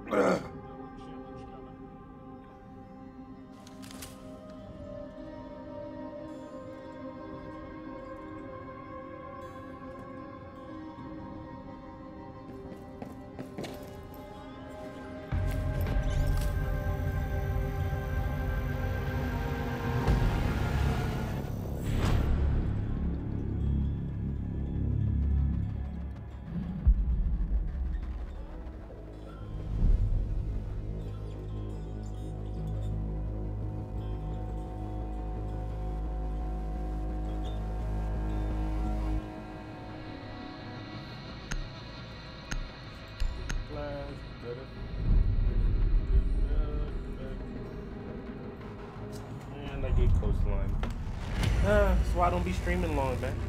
And I get coastline. That's why I don't be streaming long, man.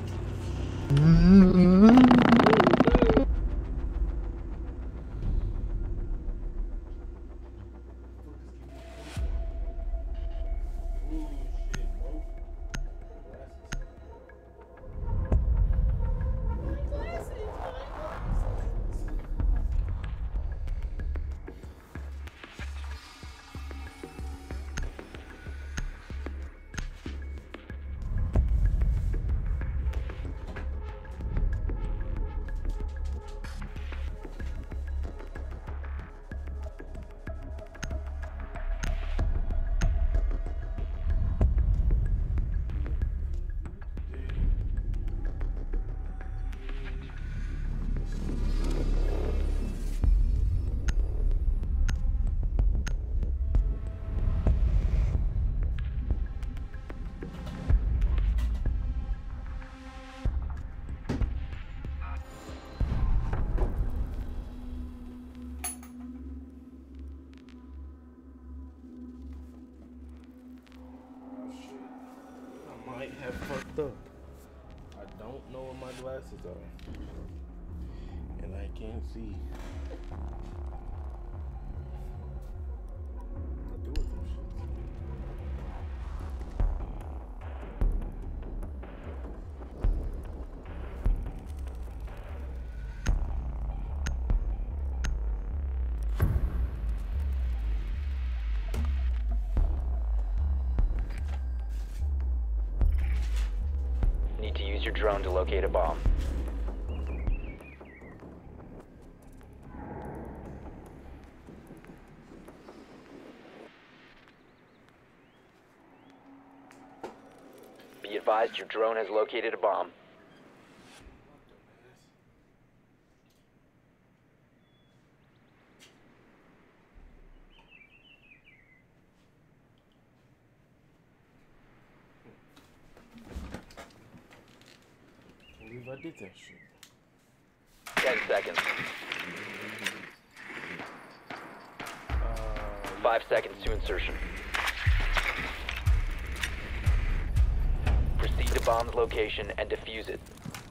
Have fucked up. I don't know where my glasses are, and I can't see. What do with them Need to use your drone to locate a bomb. Be advised, your drone has located a bomb. I did that shit. 10 seconds. 5 seconds to insertion. Proceed to bomb's location and defuse it.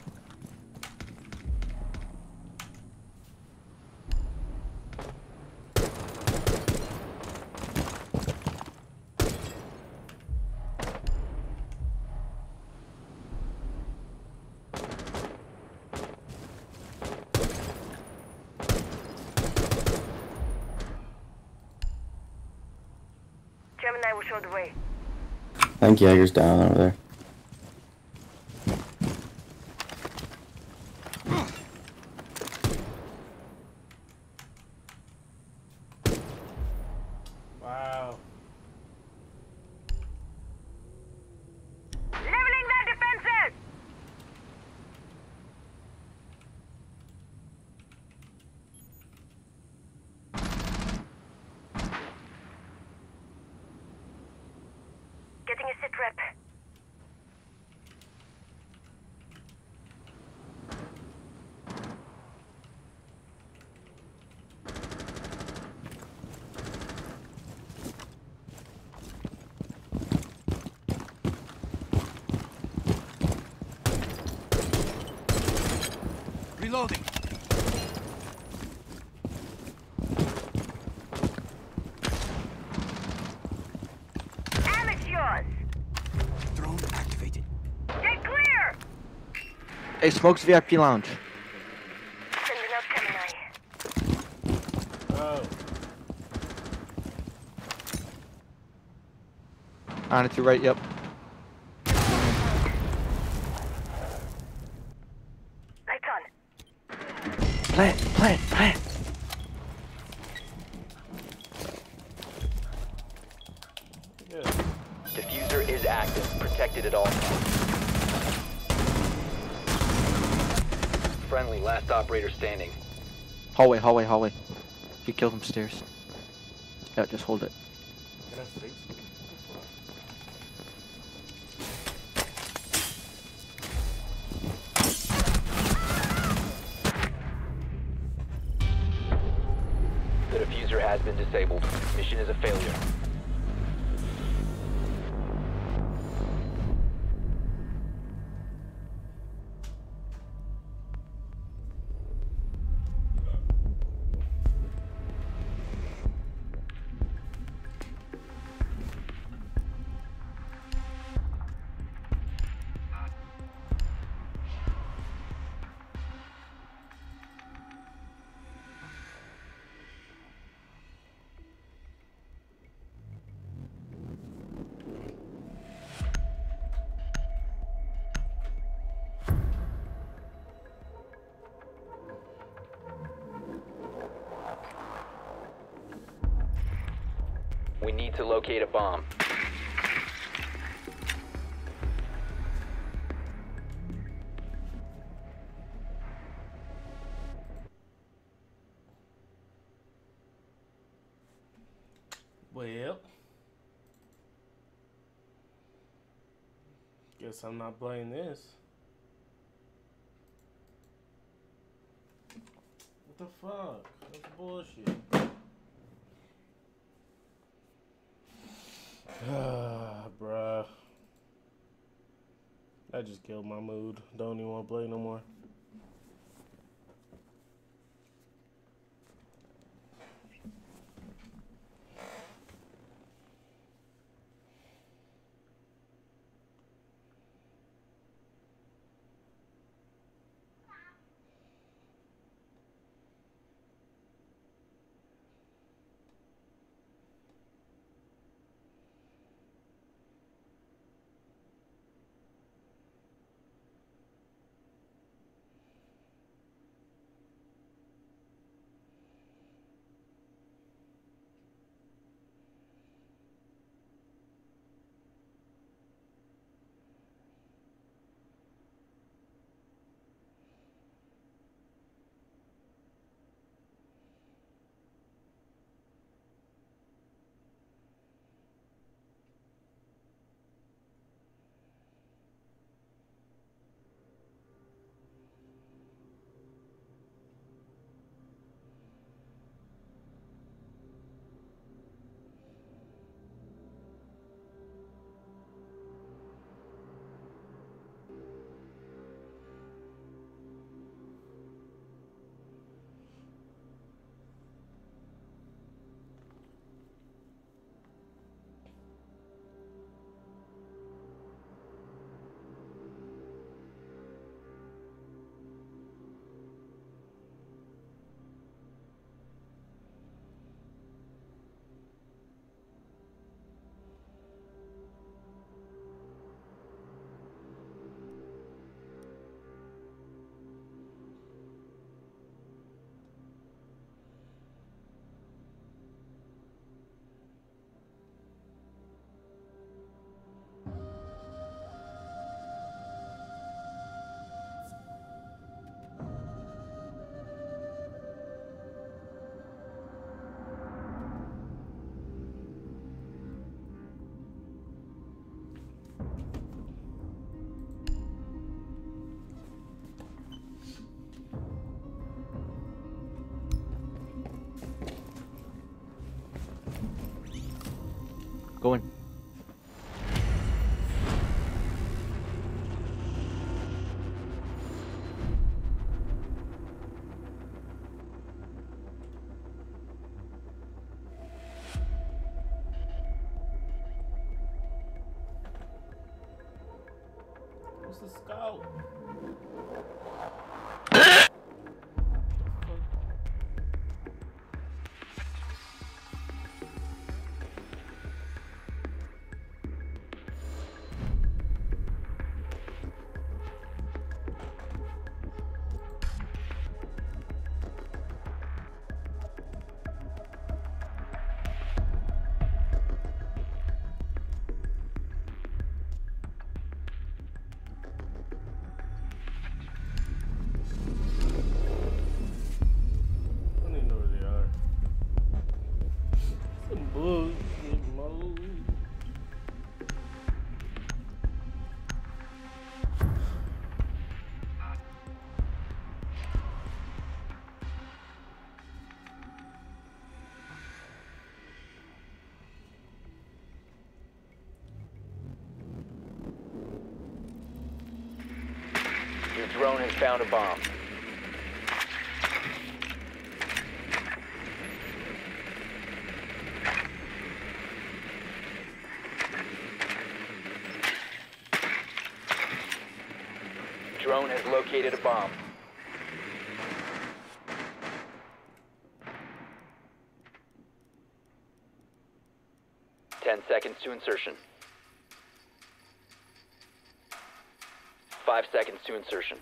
Gemini will show the way. I think Jaeger's down over there. Wow. Leveling their defenses! Getting a sit rep. Reloading. Ammo's yours. Drone activated. Get clear! Hey, Smokes VIP Lounge. Sending out Gemini. Oh up. On it to your right, yep. Lights on. Plant, plant, plant. Yeah. Diffuser is active. Protected at all times. Friendly, last operator standing. Hallway, hallway, hallway. You killed him stairs. Yeah, just hold it. Can I fix it? The diffuser has been disabled. Mission is a failure. We need to locate a bomb. Well, guess I'm not playing this. What the fuck? That's bullshit. Bruh. That just killed my mood. Don't even want to play no more. Go in. What's the scout? Bullshit mode. Your drone has found a bomb. Drone has located a bomb. Ten seconds to insertion. 5 seconds to insertion.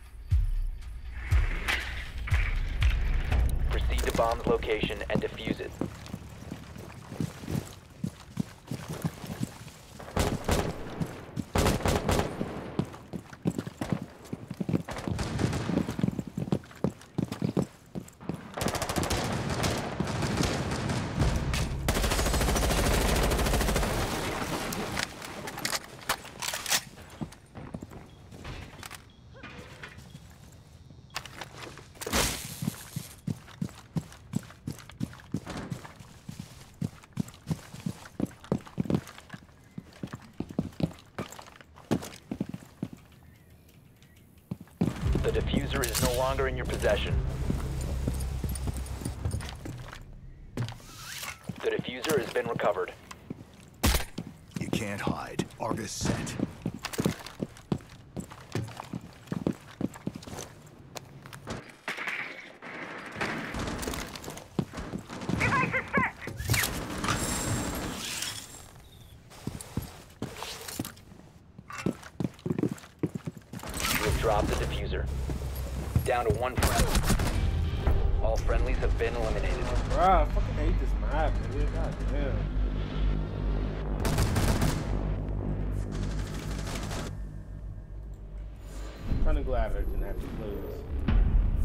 Proceed to bomb's location and defuse it. The diffuser is no longer in your possession. The diffuser has been recovered. You can't hide. Argus set. Device is set! You have dropped the diffuser. Down to one friendly. All friendlies have been eliminated. Bruh, I fucking hate this map, nigga. God damn. Kinda glad I didn't have to play this.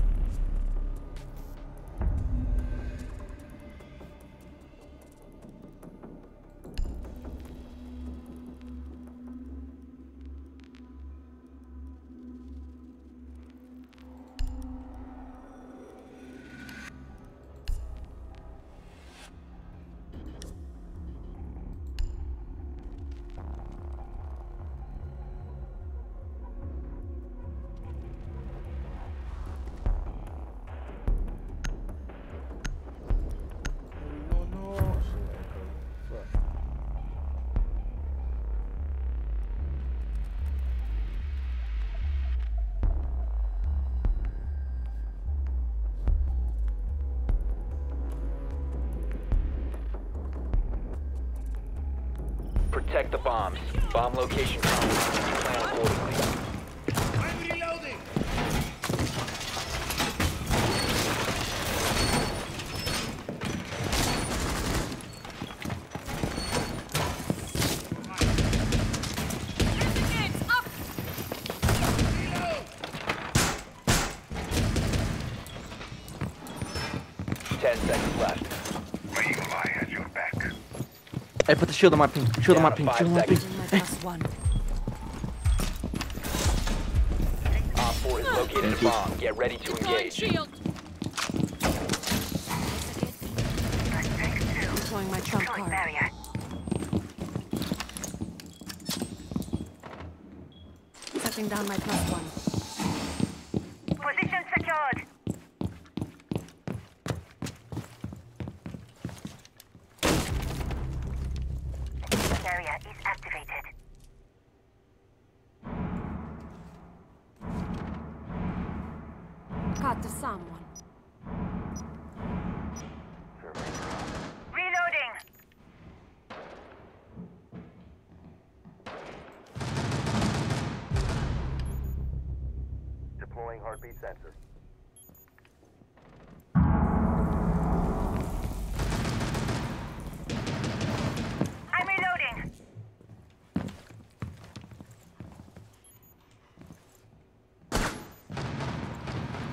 Protect the bombs. Bomb location confirmed. Plan accordingly. I'm reloading! Up! 10 seconds left. Hey, put the shield on my ping. Shield on my Down to ping. 5 Shield on my ping. seconds. +1. Op 4 has located a bomb. Get ready to engage. Deploying my trump card. Barrier. Setting down my +1. Position secured. Barrier is activated. Got to someone. Reloading. Deploying heartbeat sensor. I'm reloading.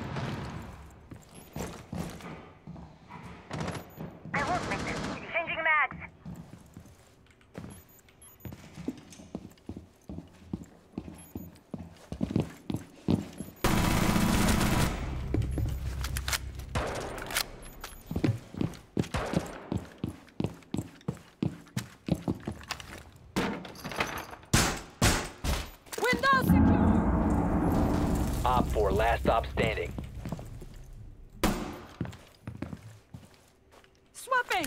I won't make this. Changing 4, last stop standing. Swapping!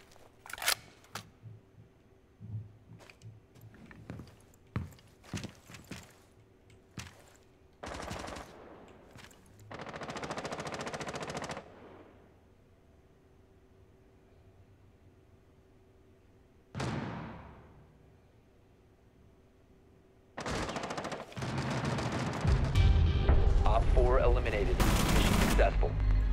Op 4 eliminated. Mission successful.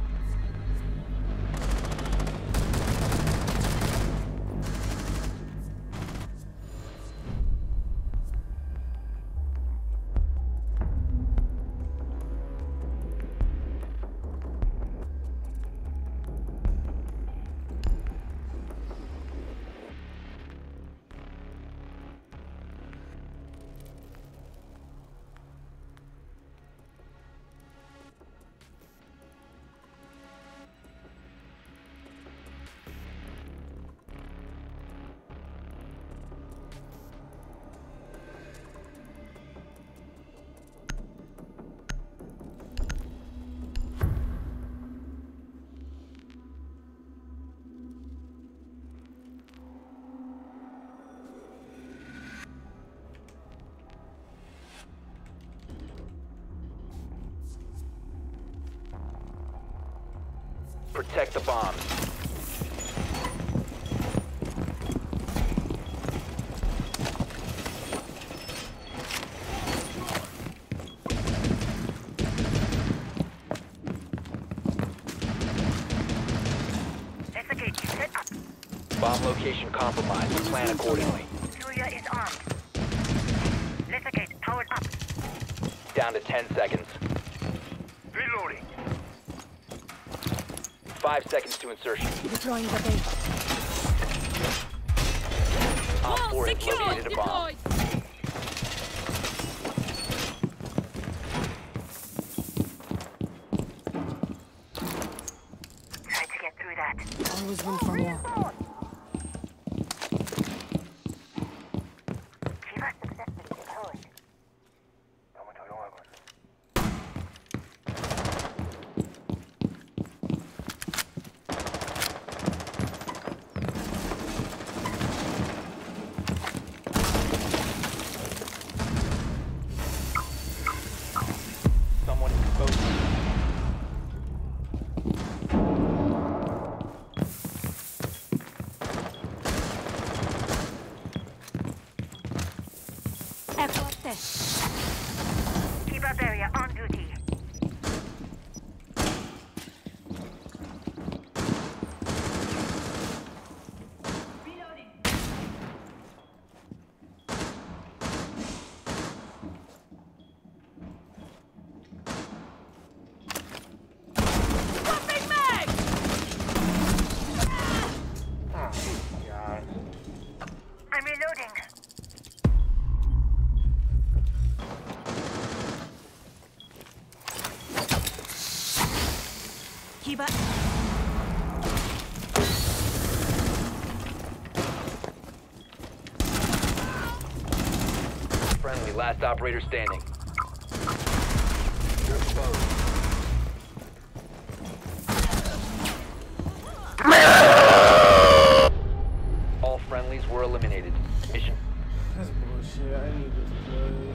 Protect the bombs. Investigate. Set up. Bomb location compromised. Plan accordingly. Julia is armed. Investigate. Powered up. Down to 10 seconds. Reloading. 5 seconds to insertion. Deploying the base. Op 4 has located a bomb. Try to get through that. Always room for more. Kiva successfully deployed. Someone exposed. Effort test. Kiva barrier on duty. Swapping mag! Oh, God. I'm reloading. Kiva. Friendly, last operator standing. You're exposed. All friendlies were eliminated. Mission. That's bullshit. I need this play.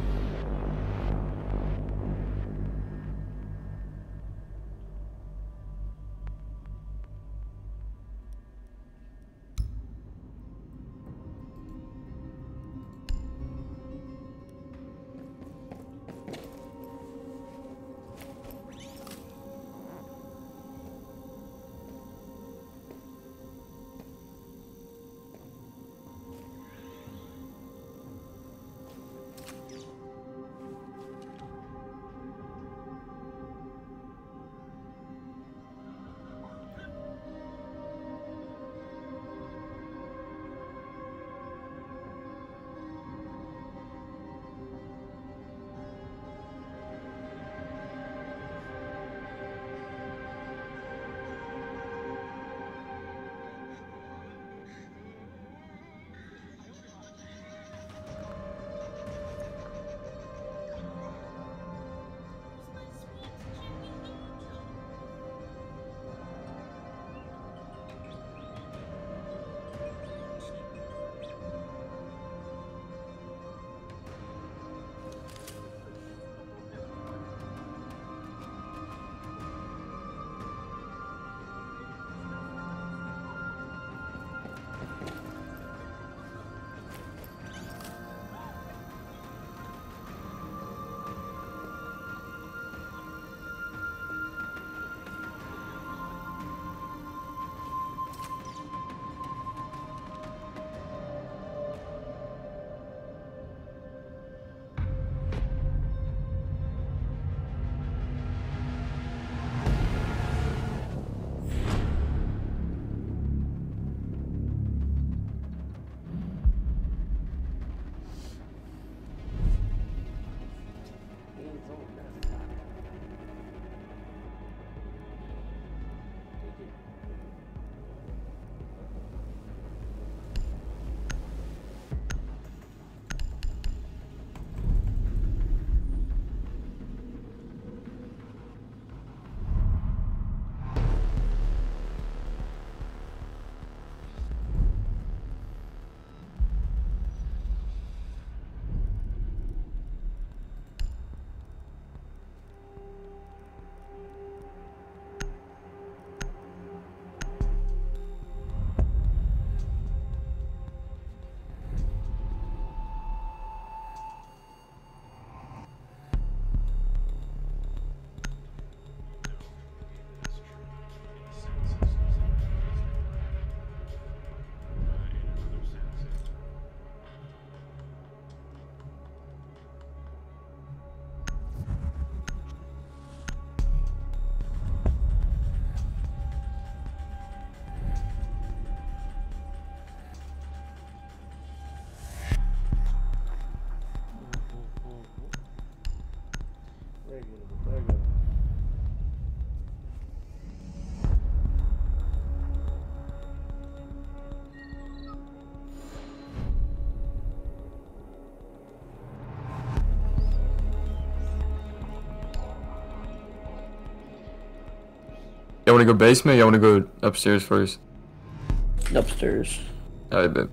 Y'all wanna go basement or y'all wanna go upstairs first? Upstairs. Alright, bet.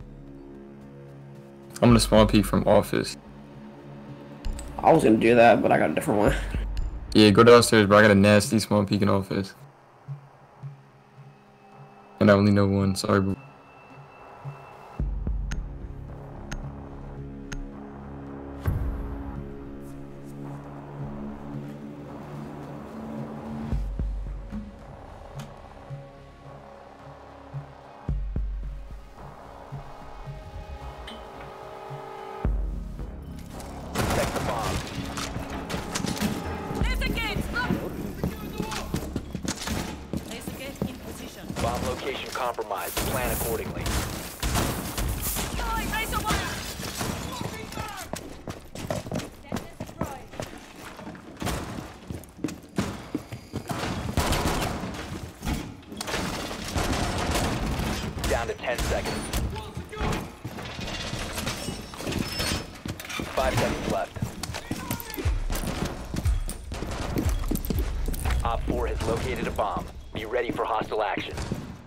I'm gonna spawn peek from office. I was gonna do that, but I got a different one. Yeah, go downstairs, bro. I got a nasty spawn peek in office. And I only know one, sorry, bro. Protect the bomb. Laser gate, stop! Laser gate in position. Bomb location compromised. Plan accordingly. Laser wire! Down to 10 seconds. 5 seconds left. Op 4 has located a bomb. Be ready for hostile action.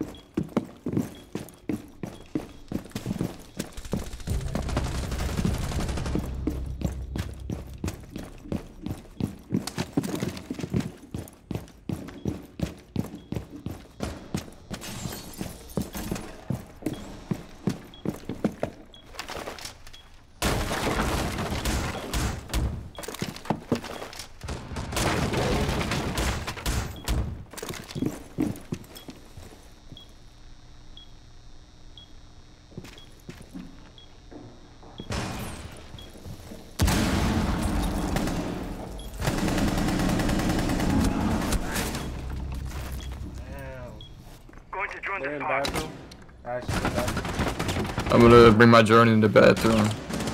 Going to drone They're the in farm. bathroom. Actually, bathroom. I'm gonna bring my drone in the bathroom.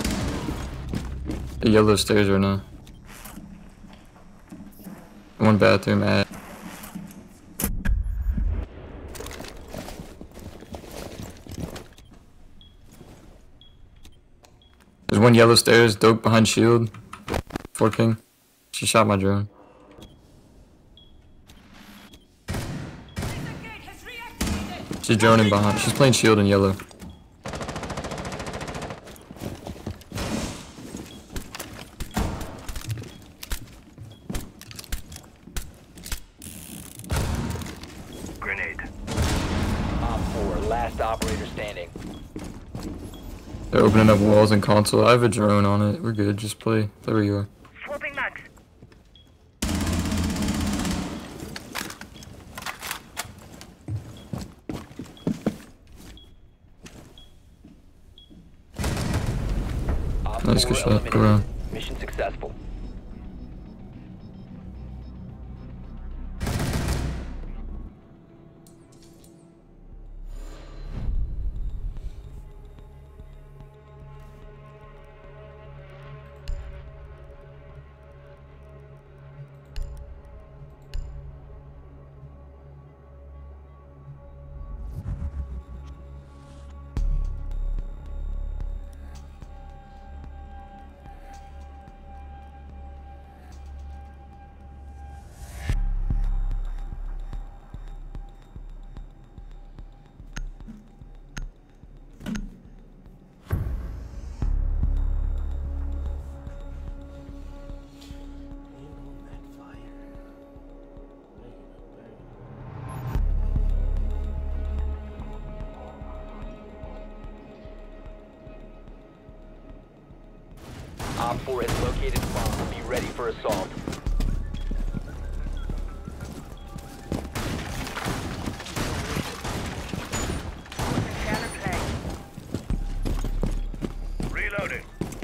The yellow stairs right now. One bathroom at. There's one yellow stairs, dope behind shield. 4 ping. She shot my drone. Laser gate has reactivated! She's droning behind. She's playing shield in yellow. Grenade. Op 4, last operator standing. They're opening up walls and console. I have a drone on it. We're good. Just play. Play where you are. Swapping mags. Op Nice, 4 good shot. Go eliminated. around. Mission successful. Op 4 has located a bomb. Be ready for assault. Counterplay. Reloading.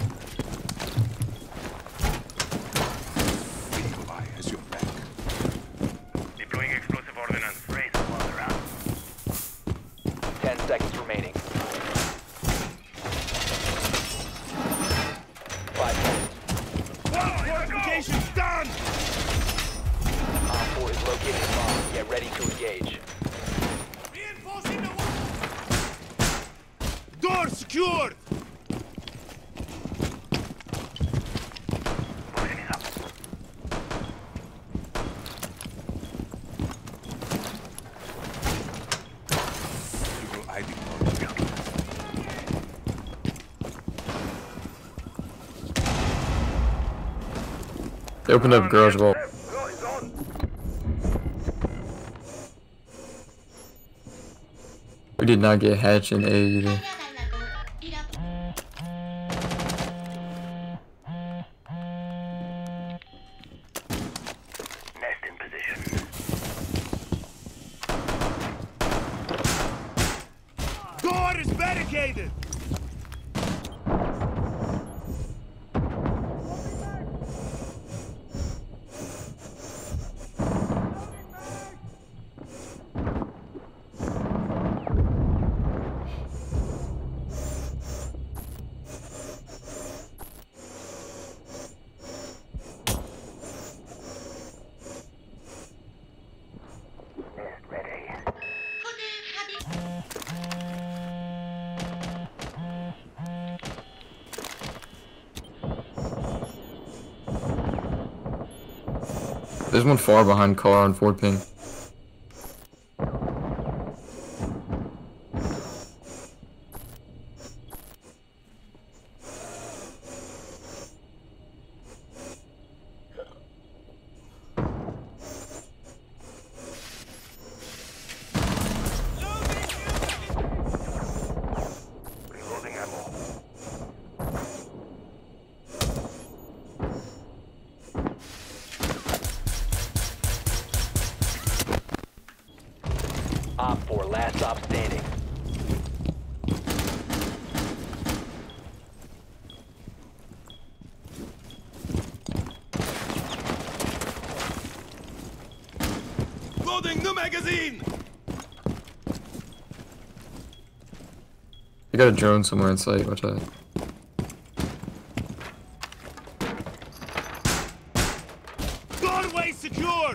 Nikolai has your back. Deploying explosive ordnance. Raise the wall around. 10 seconds remaining. 5 seconds. Fortification's done! Op 4 has located a bomb. Get ready to engage. Reinforcing the wall! Door secured! Moving it up. They opened up garage wall. It's on. We did not get hatch in A either. Nest in position. Door is barricaded. Nest ready. There's one far behind car on 4 ping. Reloading ammo. Op 4, last stop standing. Loading the magazine. You got a drone somewhere in sight, watch out. Doorway secured.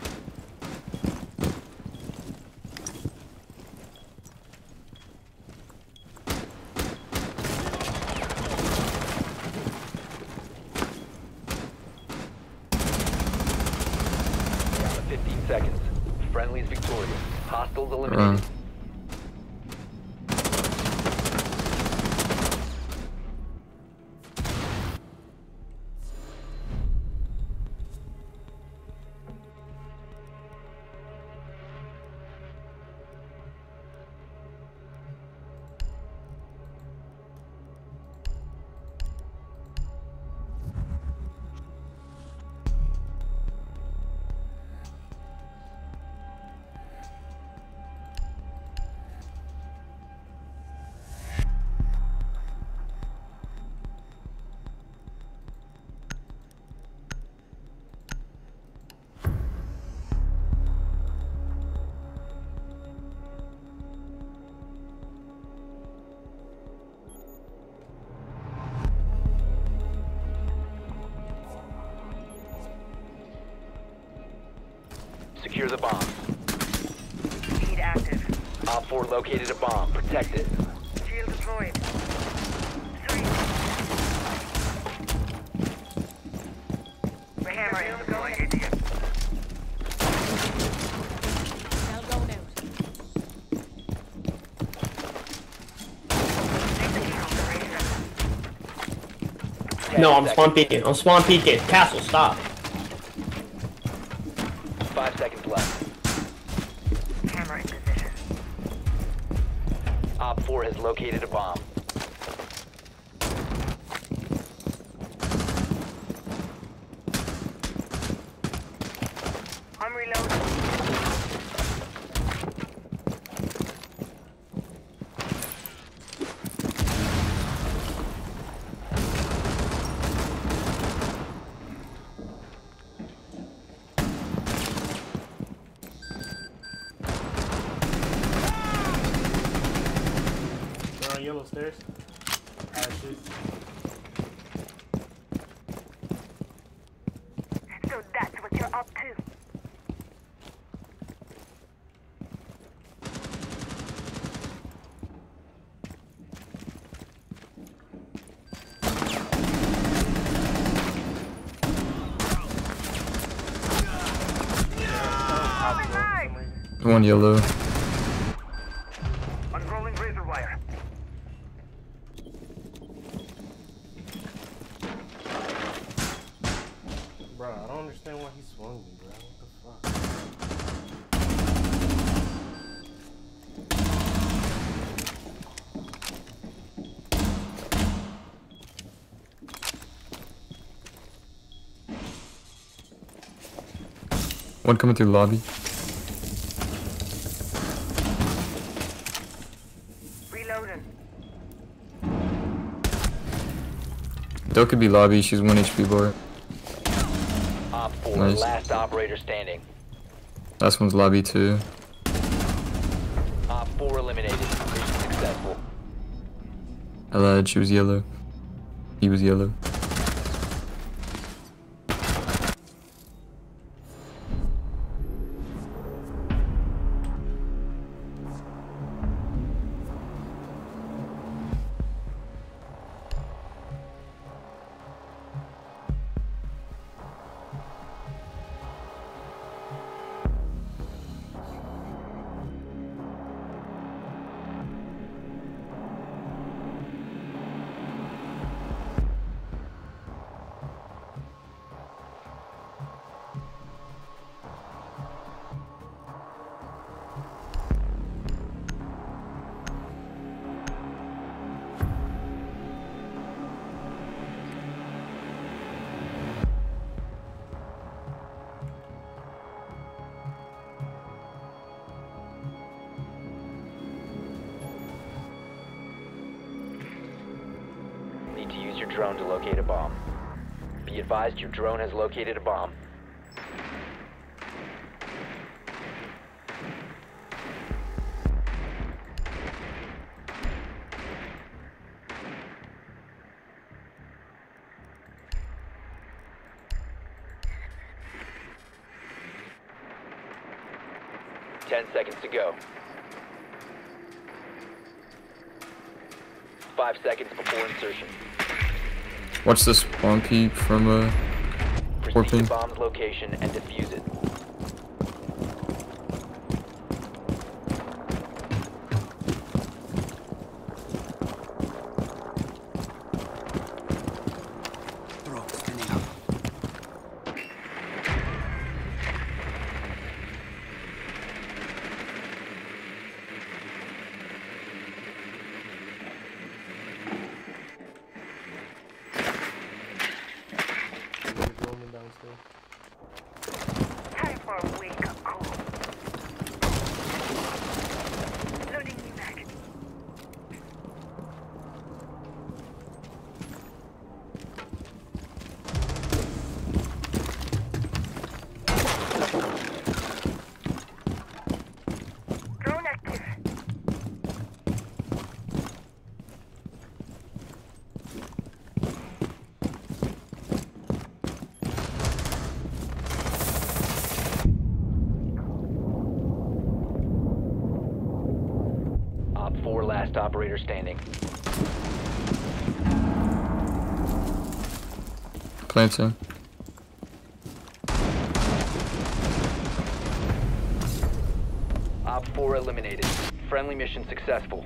Down to 15 seconds. Friendly's victorious. Hostiles eliminated. Secure the bomb. Heat active. Op 4 located a bomb. Protect it. Shield deployed. 3. The hammer is going. Now going out. No, I'm spawn peeking. I'm spawn peeking. Castle, stop. 5 seconds left. Hammer in position. Op 4 has located a bomb. I'm reloading. They're on yellow stairs. Ashes. So that's what you're up to. One yellow. Unrolling razor wire. Bro, I One coming through lobby. Reloading. Doe could be lobby. She's 1 HP bar. Op 4, Nice. last operator standing. Last one's lobby too. Op 4 eliminated. Mission successful. I lied. She was yellow. He was yellow. Need to use your drone to locate a bomb. Be advised your drone has located a bomb. Ten seconds to go. 5 seconds before insertion. Watch this spawn peep from Proceed Orphan. to bomb's location and defuse it. There's Roman downstairs. Time for a wake-up call. Loading you back. Drone active. Op 4 last operator standing. planting. Op 4 eliminated. Friendly mission successful.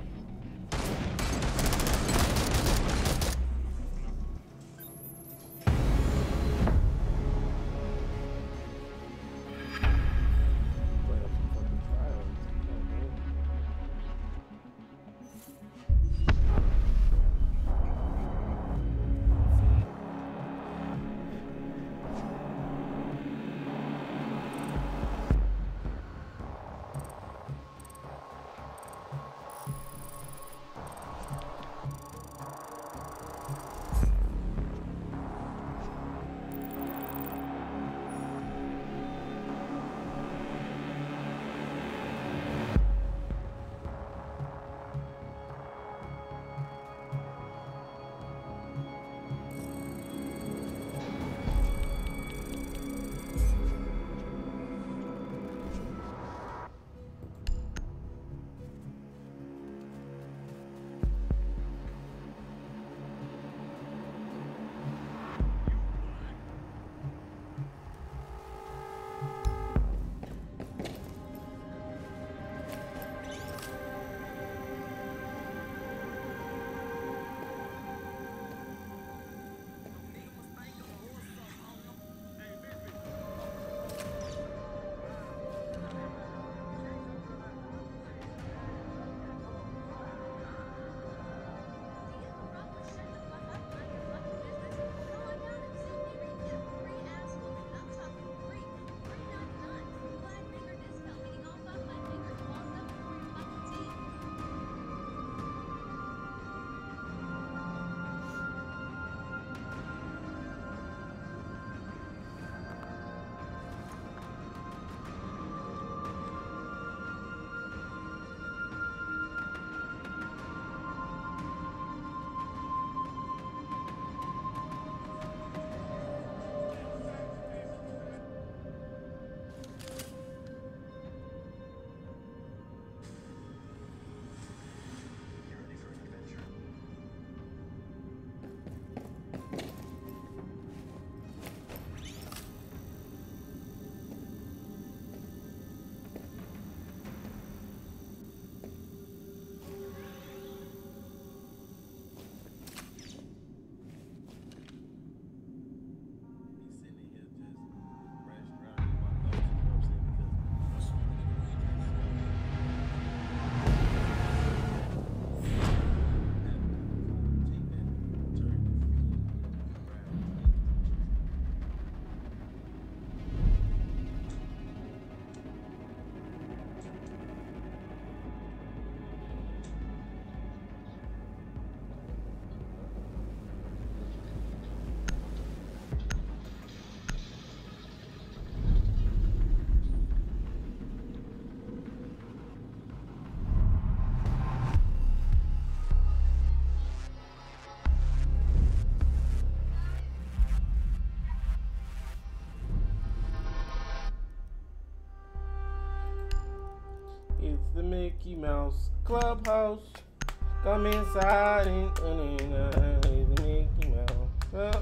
Mickey Mouse Clubhouse. Come inside and the Mickey Mouse.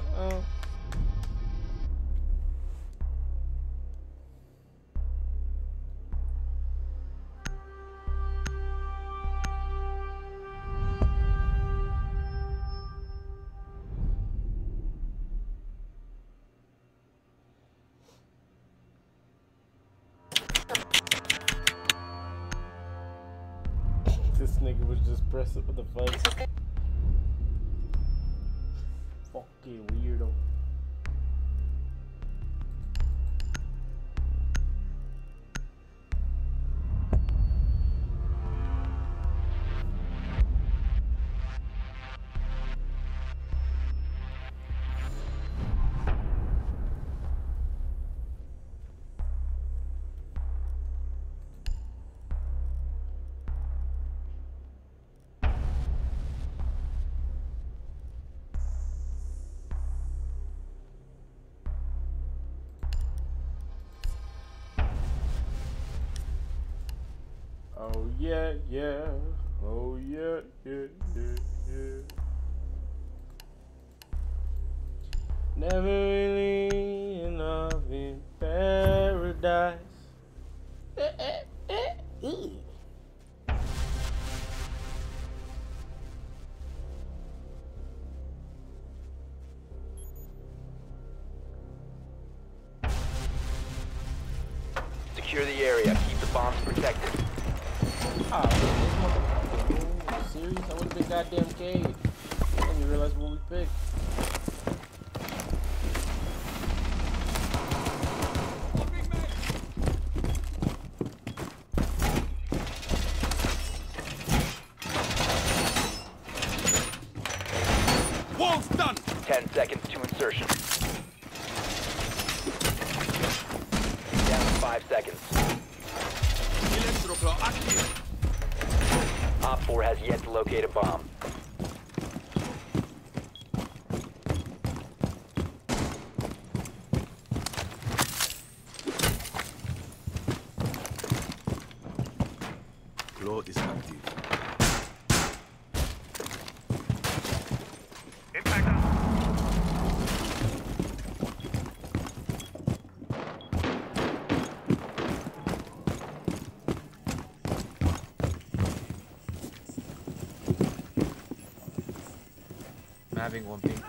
This nigga was just pressing with the fuck. Fucking weirdo. Oh yeah, yeah. Oh yeah, yeah, yeah, yeah. Never really enough in paradise. Secure the area. Keep the bombs protected. Ah, this motherfucker. You serious? I would've been goddamn Cade. I didn't even realize what we picked. Wall's done! 10 seconds to insertion. Down to 5 seconds. Op 4 has yet to locate a bomb. Claw is active. Impact us. I'm having one ping.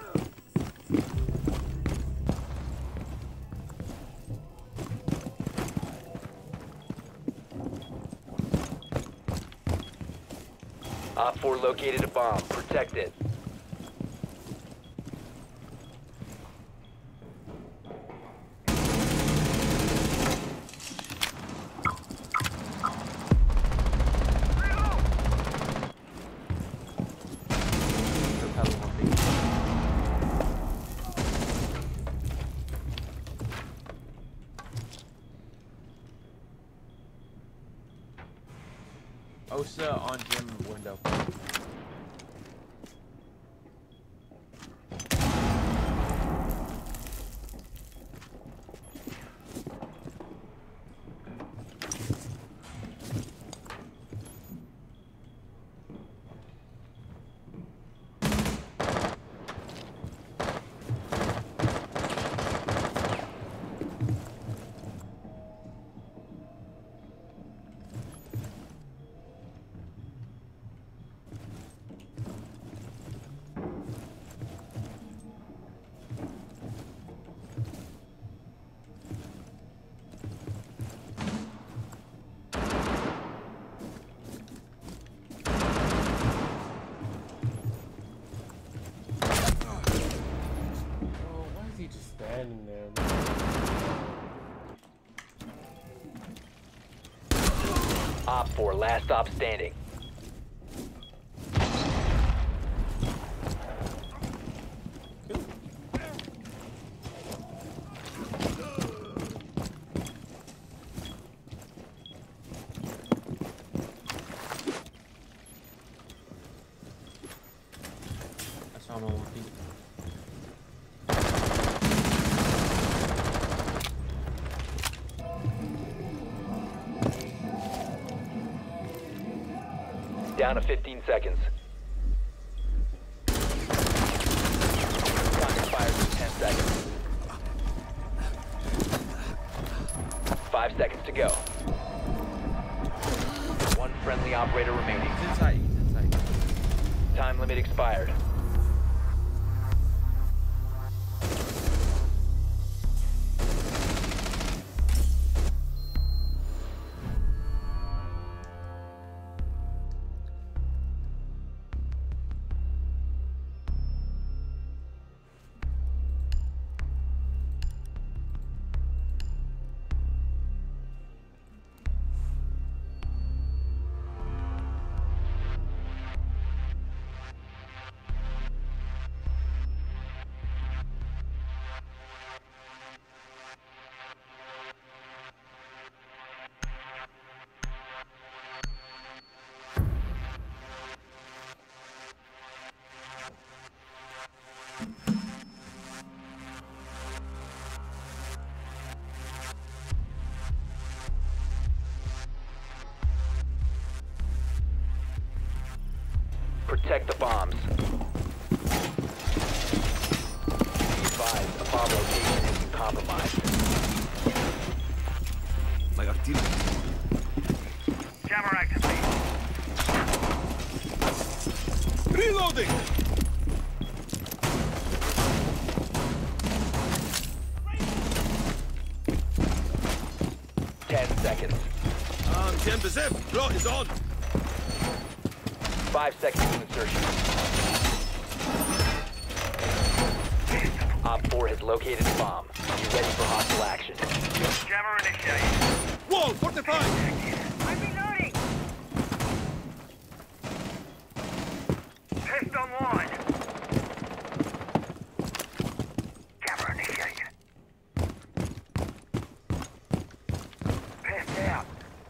Op 4 located a bomb. Protect it. I'm having one ping. Osa on gym window. Oh, why is he just standing there, man? Op 4, last stop standing. I saw him on one ping. Down to 15 seconds. Time expires in 10 seconds. 5 seconds to go. One friendly operator remaining. He's inside. He's inside. Time limit expired. Protect the bombs. Be advised, a bomb location has been compromised. Jammer activated. Reloading! Seconds. Jam the zip. Blow is on. 5 seconds to insertion. Op 4 has located a bomb. Be ready for hostile action. Jammer initiated. Wall fortified. I'm reloading. Test online. Jammer initiated. Test out.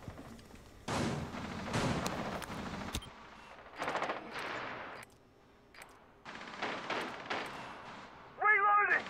Reloading.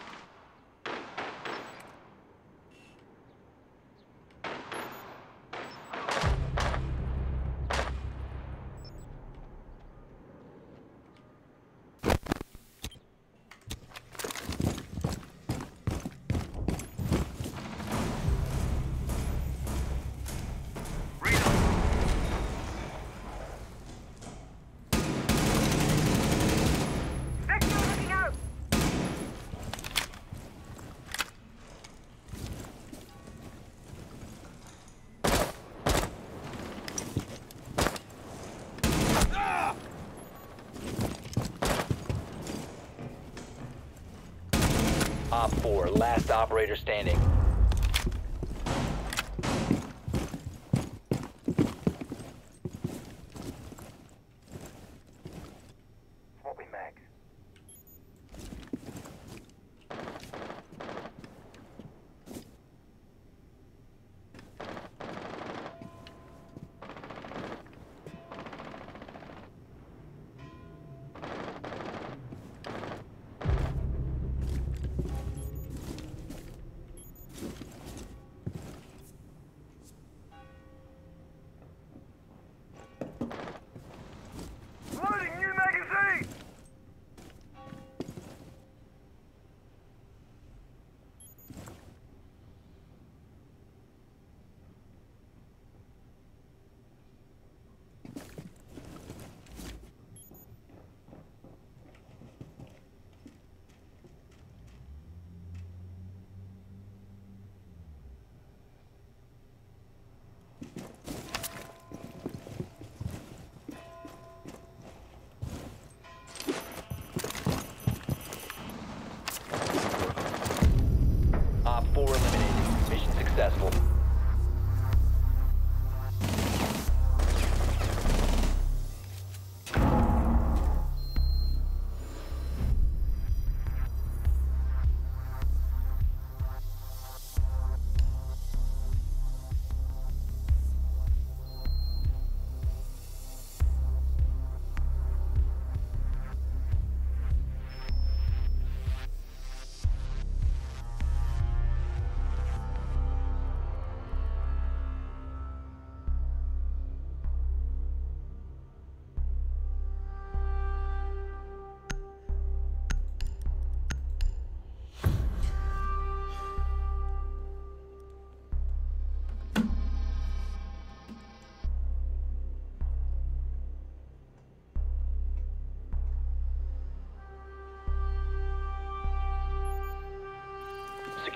Vector looking out. Op 4, last operator standing. What we mag?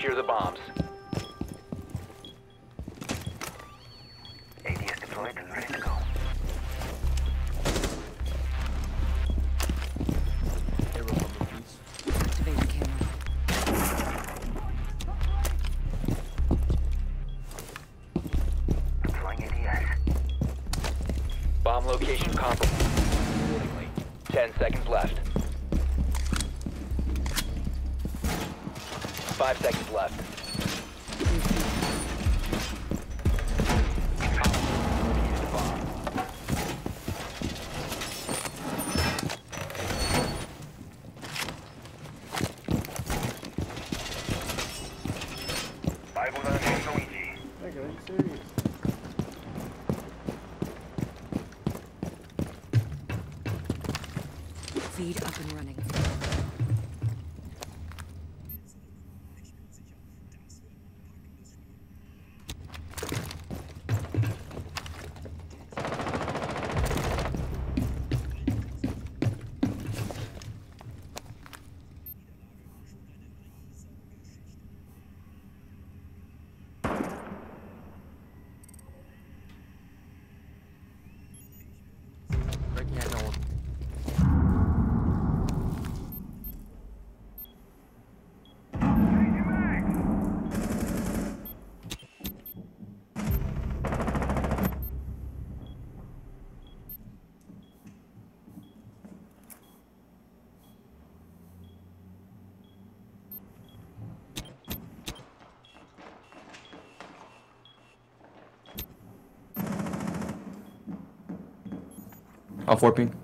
Secure the bombs. ADS deployed and ready to go. They were on the piece. Activating camera. Deploying ADS. Bomb location compromised. Accordingly. 10 seconds left. 5 seconds left. Located the bomb. 말보다는 행동이지. Nigga, are you serious? Feed up and running. Breaking at no one. Off 4 ping.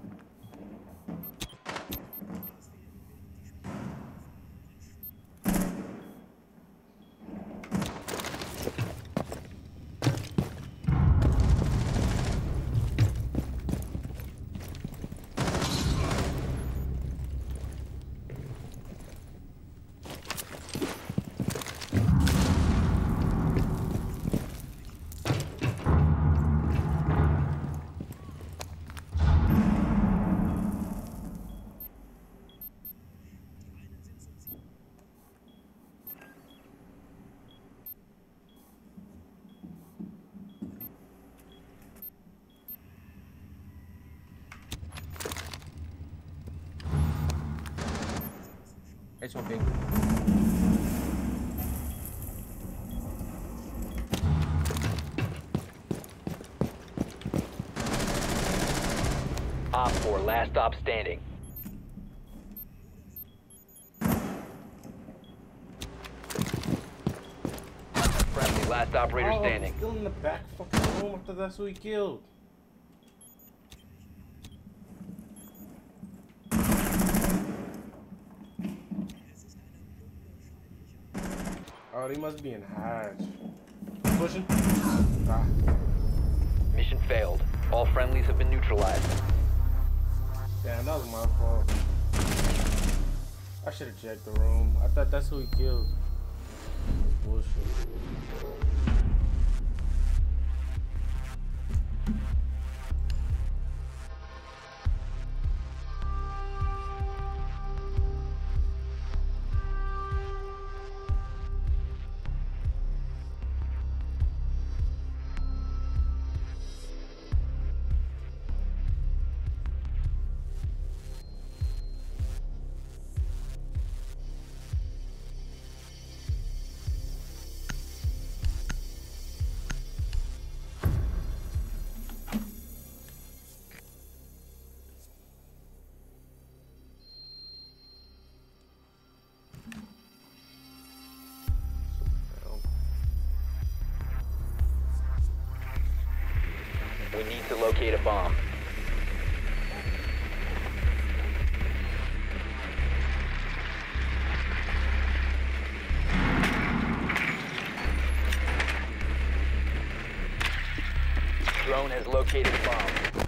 H1 ping. Op 4, last stop standing. Friendly, last operator Oh, standing. Still in the back fucking room after that's who he killed. Oh, they must be in Hatch. Pushing. Ah. Mission failed. All friendlies have been neutralized. Damn, that was my fault. I should have checked the room. I thought that's who he killed. Bullshit. We need to locate a bomb. Drone has located a bomb.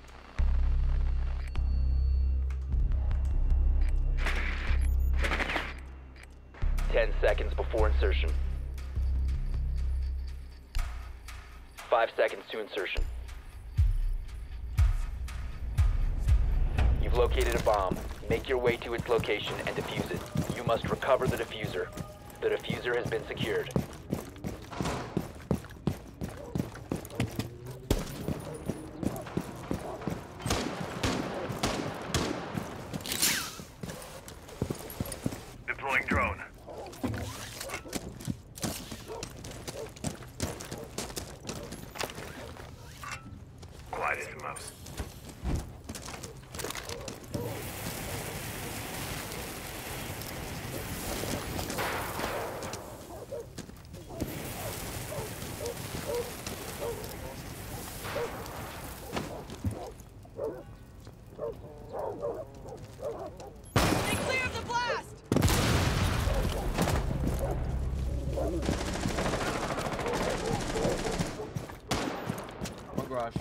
Ten seconds before insertion. 5 seconds to insertion. You've located a bomb. Make your way to its location and defuse it. You must recover the diffuser. The diffuser has been secured. Deploying drone. Quiet as a mouse. One garage.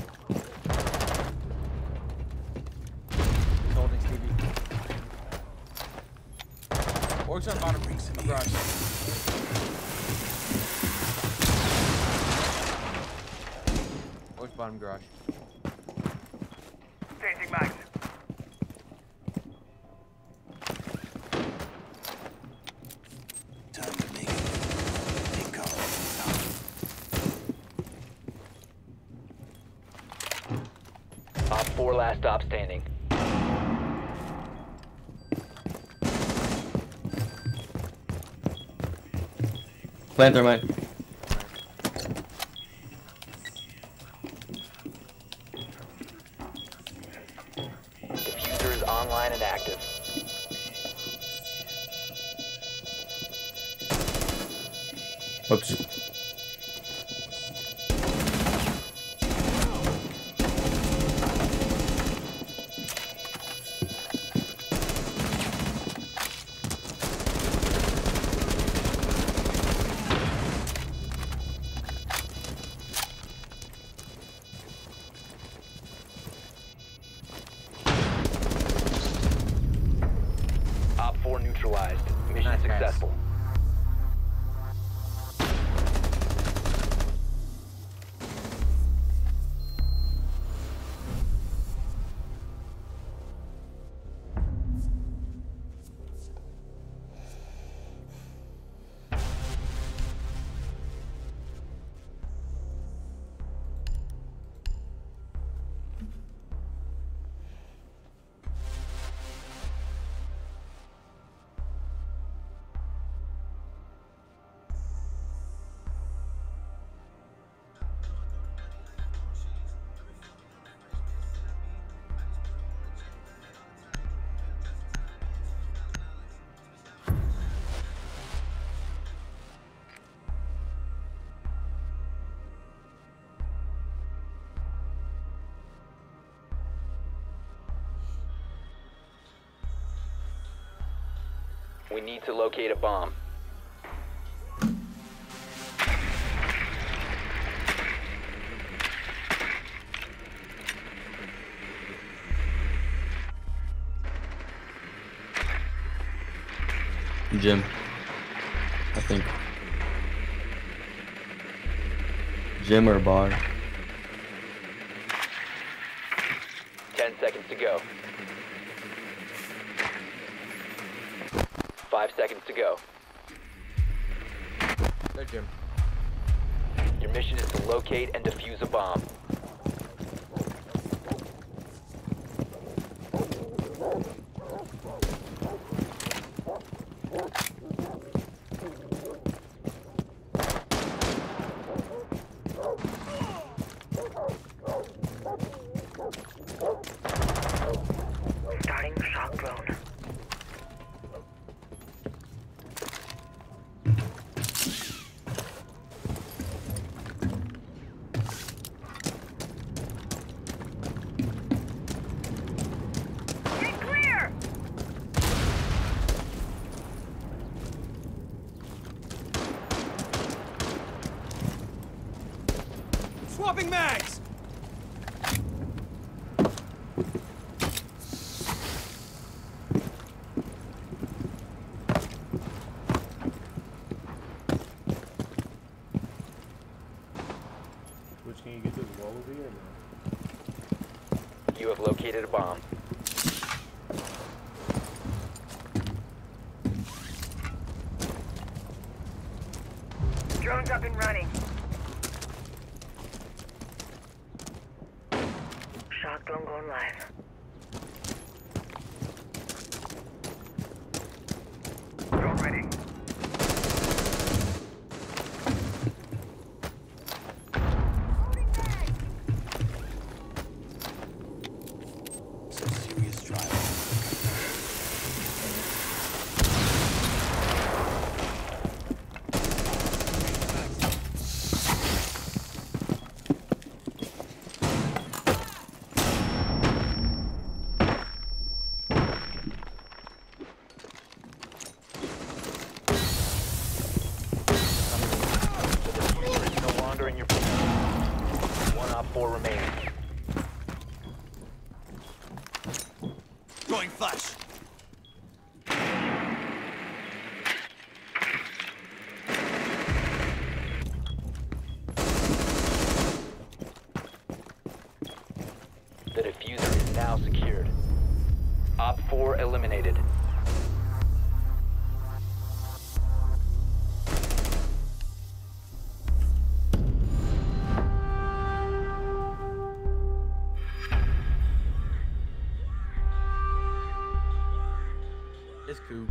He's holding Stevie. Orcs on bottom. One garage. Orcs bottom garage. Changing mags. Op 4 last stop standing. Plant thermite. Diffuser is online and active. Oops. Op 4 neutralized. Mission Nice, guys. successful. We need to locate a bomb. Gym. I think. Gym or bar. 10 seconds to go. 5 seconds to go. There, Jim. Your mission is to locate and defuse a bomb. Starting shock drone. Get clear! Swapping mags! Which can you get this wall over here? You have located a bomb. Up and running. Shotgun going live. Drone ready. No longer in your possession. One op 4 remaining. Going flash. The diffuser is now secured. Op 4 eliminated. It's cool.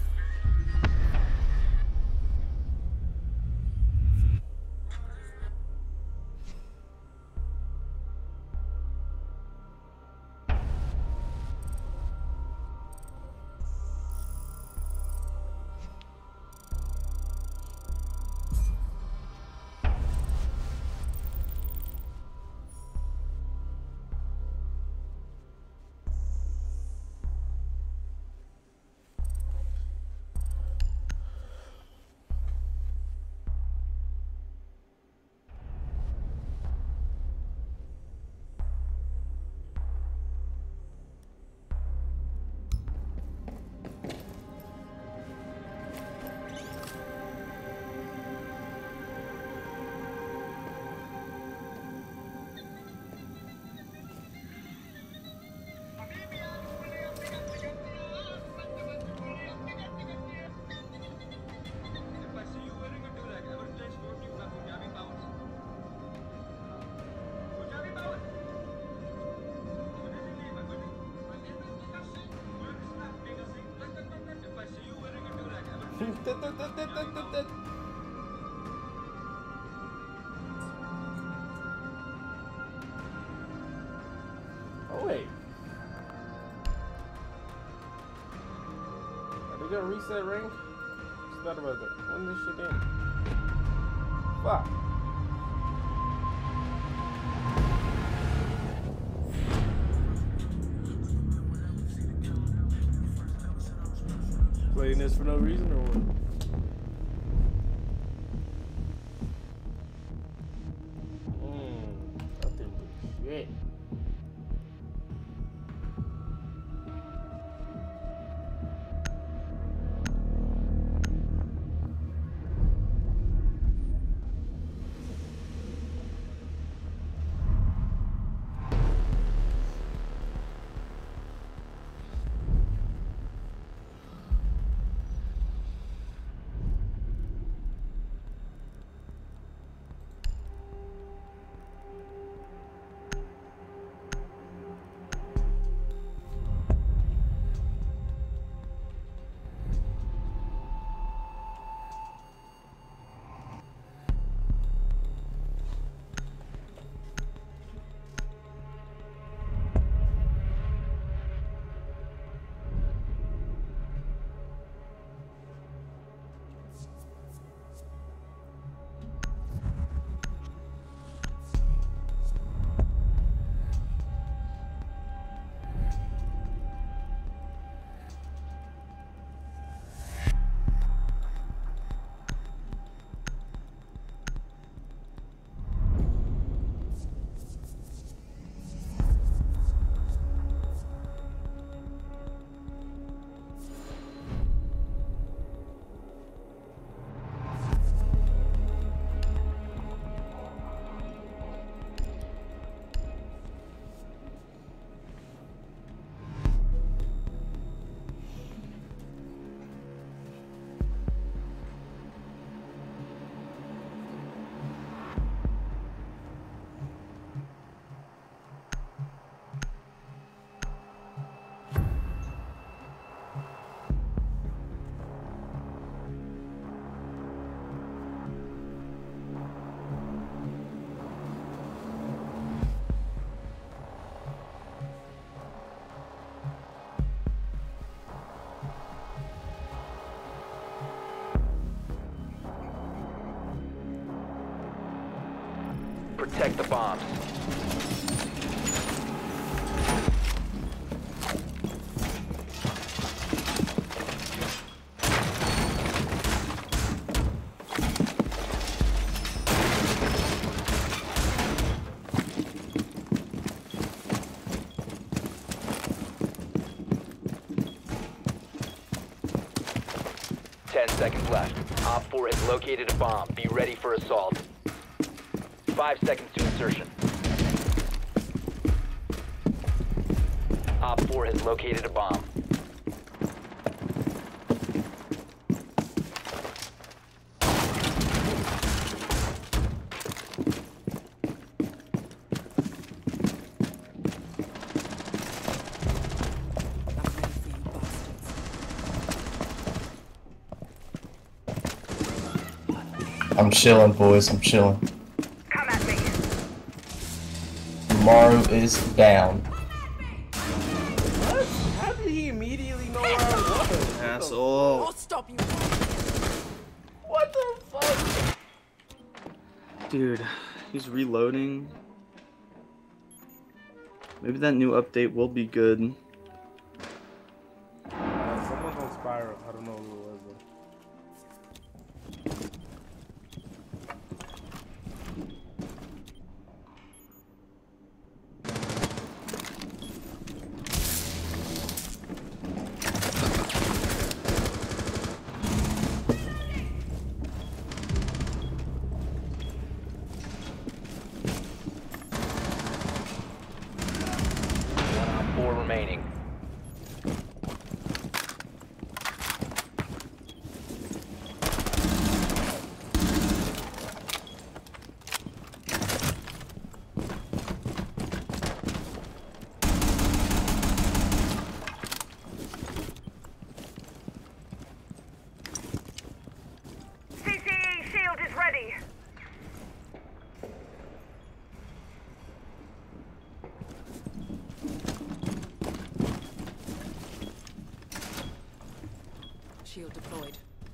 Oh wait. Are they gonna reset ring? Just thought about that. When this shit in? Fuck. Playing this for no reason or what? I think this shit. protect the bombs. Seconds left. Op 4 has located a bomb. Be ready for assault. 5 seconds to insertion. Op 4 has located a bomb. I'm chilling, boys. I'm chilling. Come at me. Maru is down. What? How did he immediately know where I was? Asshole. I'll stop you. What the fuck? Dude, he's reloading. Maybe that new update will be good. Someone's on Spiral. I don't know who it was though. Op 4 remaining. CCE shield is ready. Shield deployed.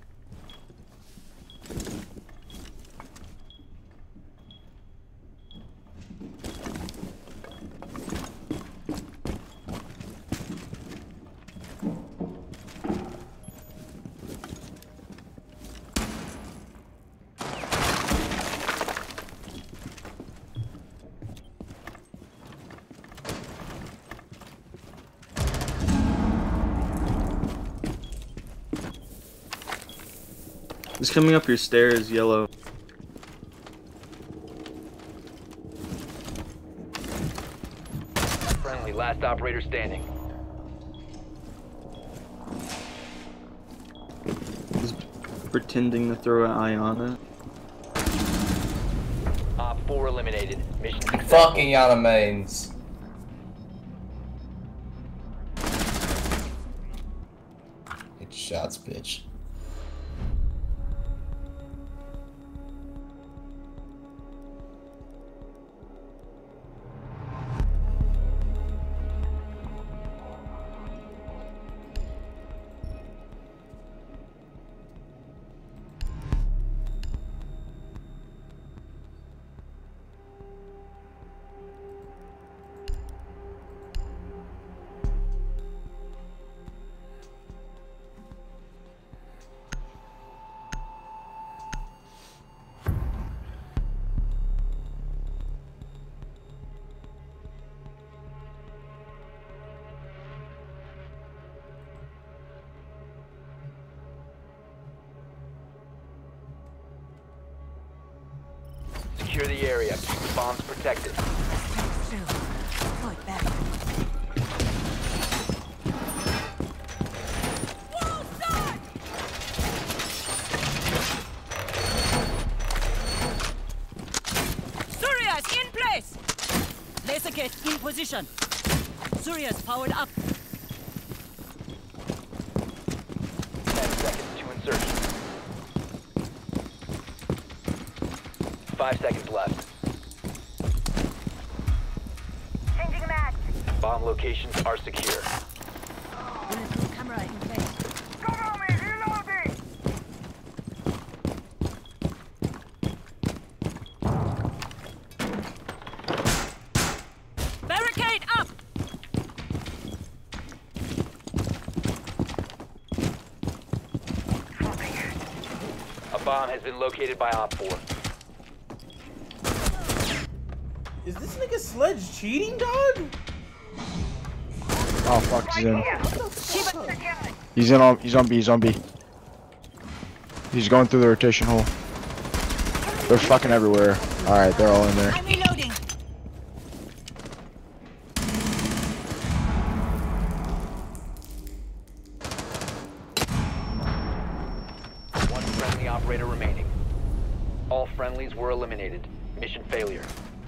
He's coming up your stairs, yellow. Friendly, last operator standing. He's pretending to throw an eye on it. Op 4 eliminated. Mission successful. Fucking Yana mains. Hit shots, bitch. Secure the area. Keep the bombs protected. Still. Fight back. Surya's in place! Laser gate in position. Surya's powered up. 10 seconds to insertion. 5 seconds left. Changing mag. Bomb locations are secure. Bulletproof camera in place. Cover me. Reloading. Bomb has been located by Op 4. Is this nigga Sledge cheating, dog? Oh fuck, he's in. He's on B, he's on B. He's going through the rotation hole. They're fucking everywhere. Alright, they're all in there. I'm reloading. One friendly operator remaining. All friendlies were eliminated. Mission failure.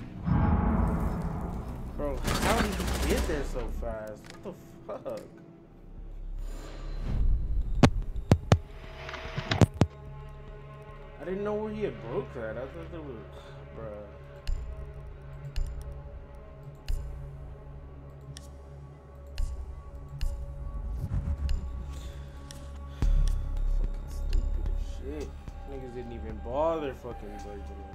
Bro, how did he get there so fast? What the fuck? I didn't know where he had broke that. I thought there was, bruh. Fucking stupid as shit. Niggas didn't even bother fucking breaking it.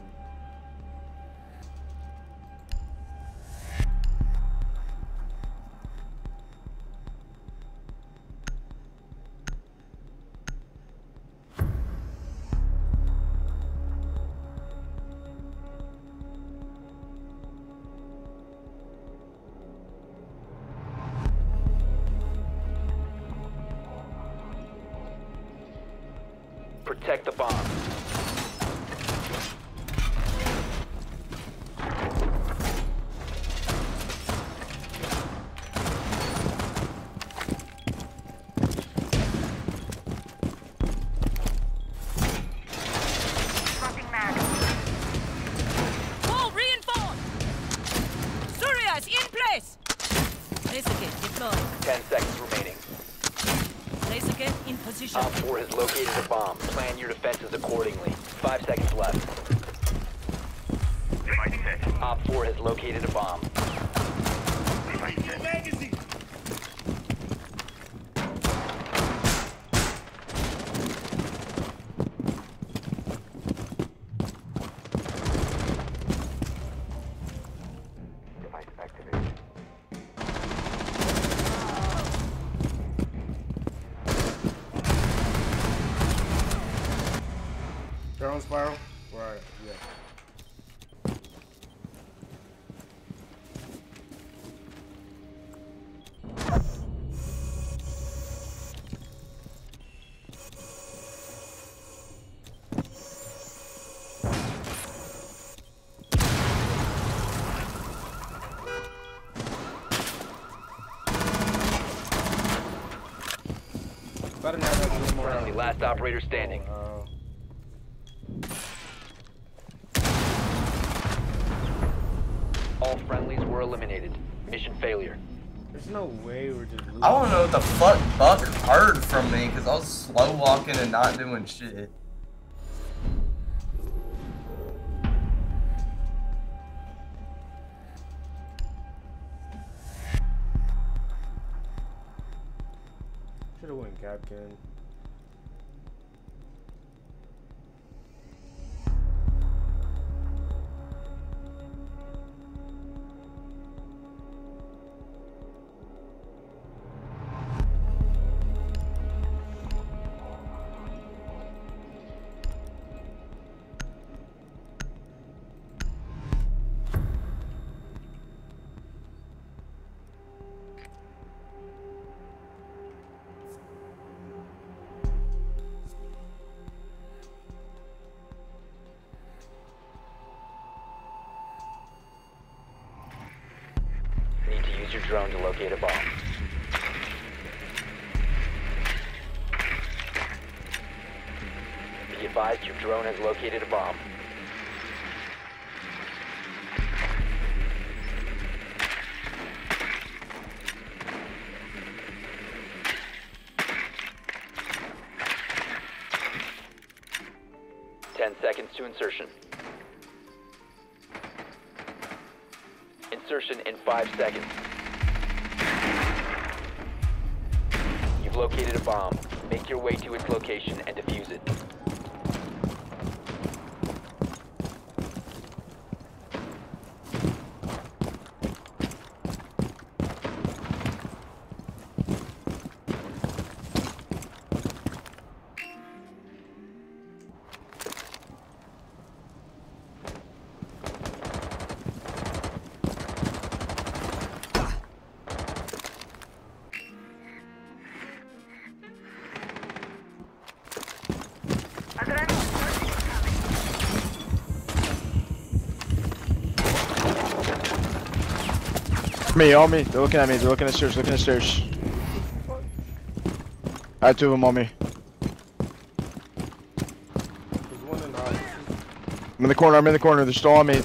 Protect the bomb. Wall reinforced. Surias in place. Reset deployed. 10 seconds remaining. Reset in position. Op 4 has located a bomb. Plan your defenses accordingly. 5 seconds left. Op 4 has located a bomb. Drone spiral? Right, yeah. Better not have any more. Friendly, last operator standing. All friendlies were eliminated. Mission failure. There's no way we're just losing. I don't know what the fuck Buck heard from me because I was slow walking and not doing shit. Should've went Capcan. Need to use your drone to locate a bomb. Be advised your drone has located a bomb. Seconds to insertion. Insertion in 5 seconds. You've located a bomb. Make your way to its location and defuse it. Me, on me. They're looking at me. They're looking at stairs. Looking at stairs. I had 2 of them on me. There's one in the house. I'm in the corner. I'm in the corner. They're still on me.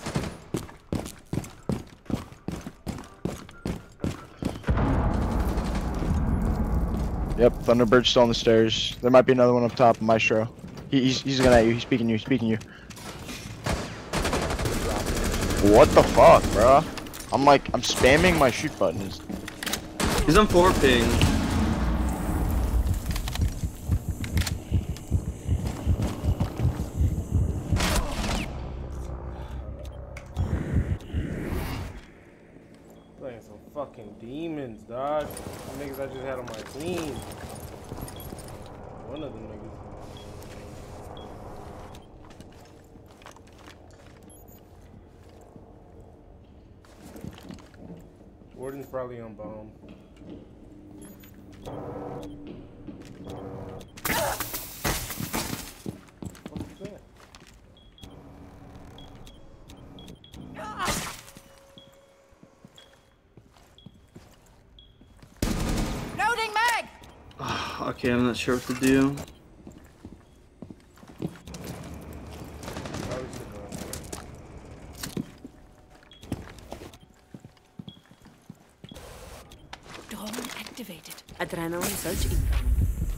Yep, Thunderbird's still on the stairs. There might be another one up top, Maestro. He's looking at you. He's speaking you. He's speaking you. What the fuck, bro? I'm spamming my shoot button. He's on 4 ping. Playing some fucking demons, dog. The niggas I just had on my team. One of them niggas. Warden's probably on bomb. What is that? Loading mag! Okay, I'm not sure what to do. Dawn activated. Adrenaline surge incoming.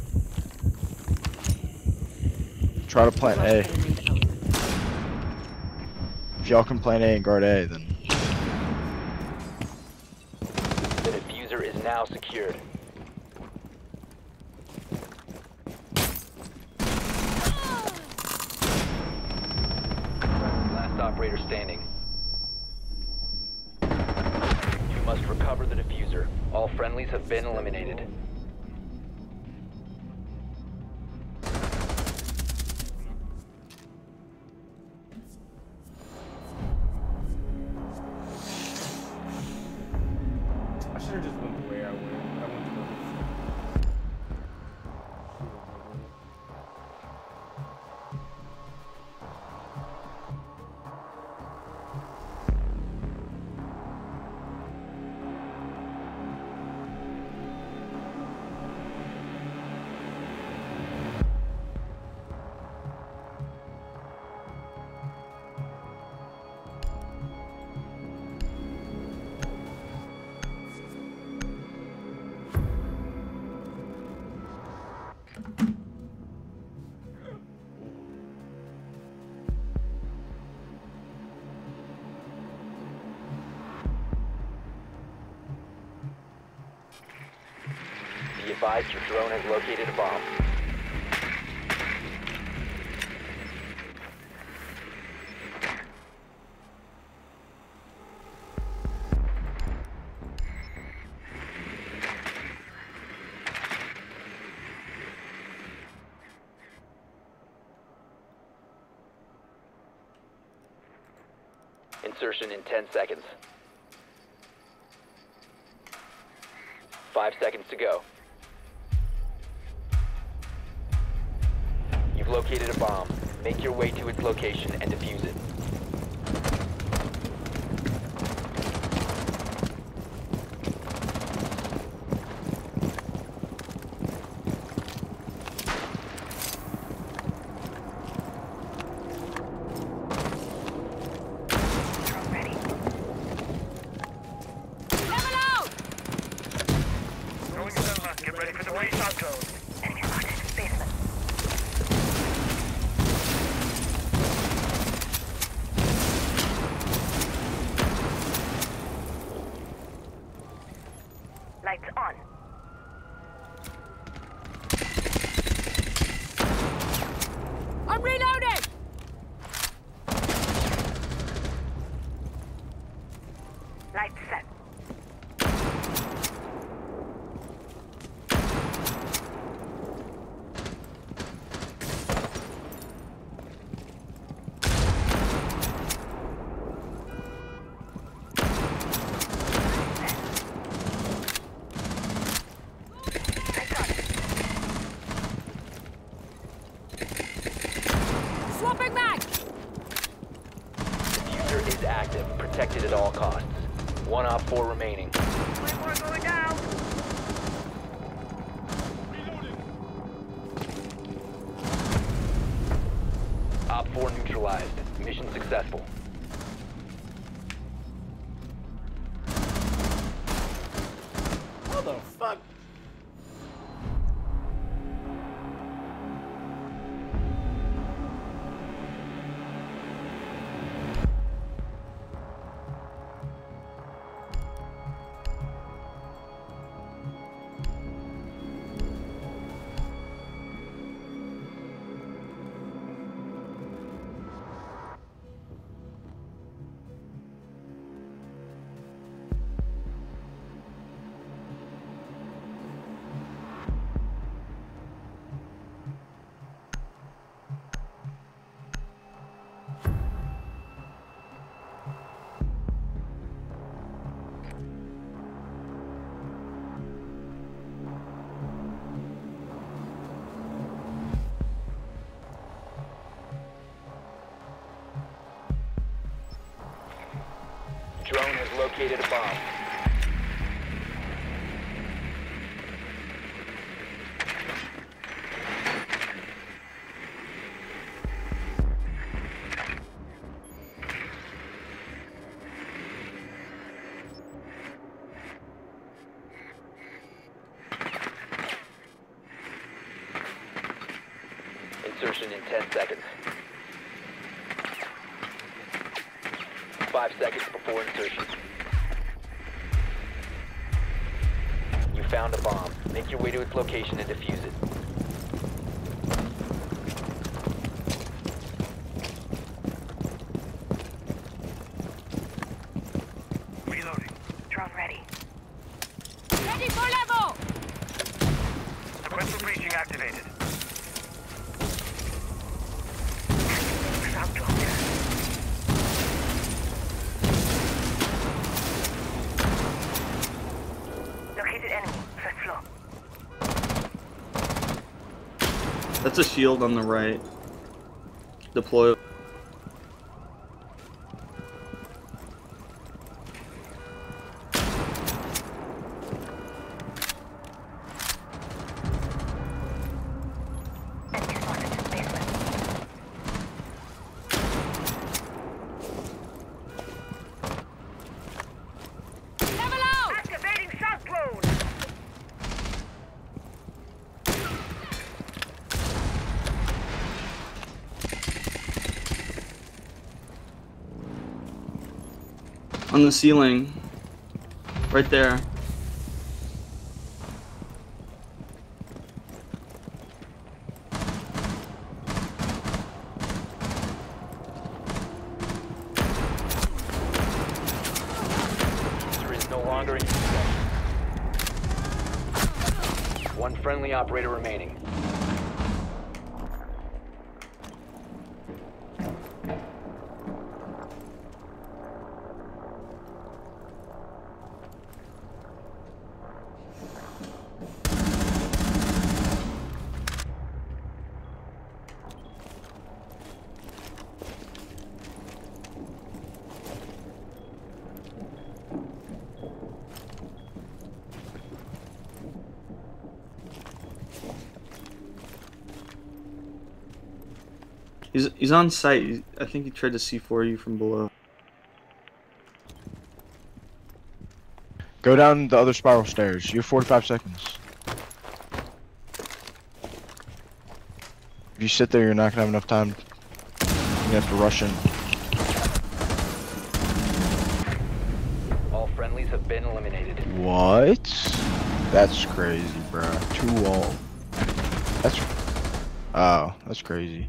Try to plant A. If y'all can plant A and guard A, then. The diffuser is now secured. Last operator standing. You must recover the diffuser. All friendlies have been eliminated. I should have just went the way I went. I went to the Be advised your drone has located a bomb. Insertion in 10 seconds. 5 seconds to go. You've located a bomb. Make your way to its location and defuse it. Get ready for the restart code. Enemy marked in basement. Lights on. I'm reloading! Lights set. protected at all costs. 1 Op 4 remaining. We're going down. Op 4 neutralized. Mission successful. How the fuck? Drone has located a bomb. Insertion in 10 seconds. 5 seconds before insertion. You found a bomb. Make your way to its location and defuse it. Reloading. Drone ready. Ready for level! Sequential breaching activated. Ground drone there. Located enemy. First floor. That's a shield on the right. Deploy. Enemy spotted. Basement. Level out! Activating shock drone. On the ceiling. Right there. There is no longer in possession. One friendly operator remaining. He's on site. I think he tried to C4 you from below. Go down the other spiral stairs. You have 45 seconds. If you sit there, you're not gonna have enough time. You have to rush in. All friendlies have been eliminated. What? That's crazy, bro. 2-all. That's. Oh, that's crazy.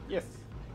Yes.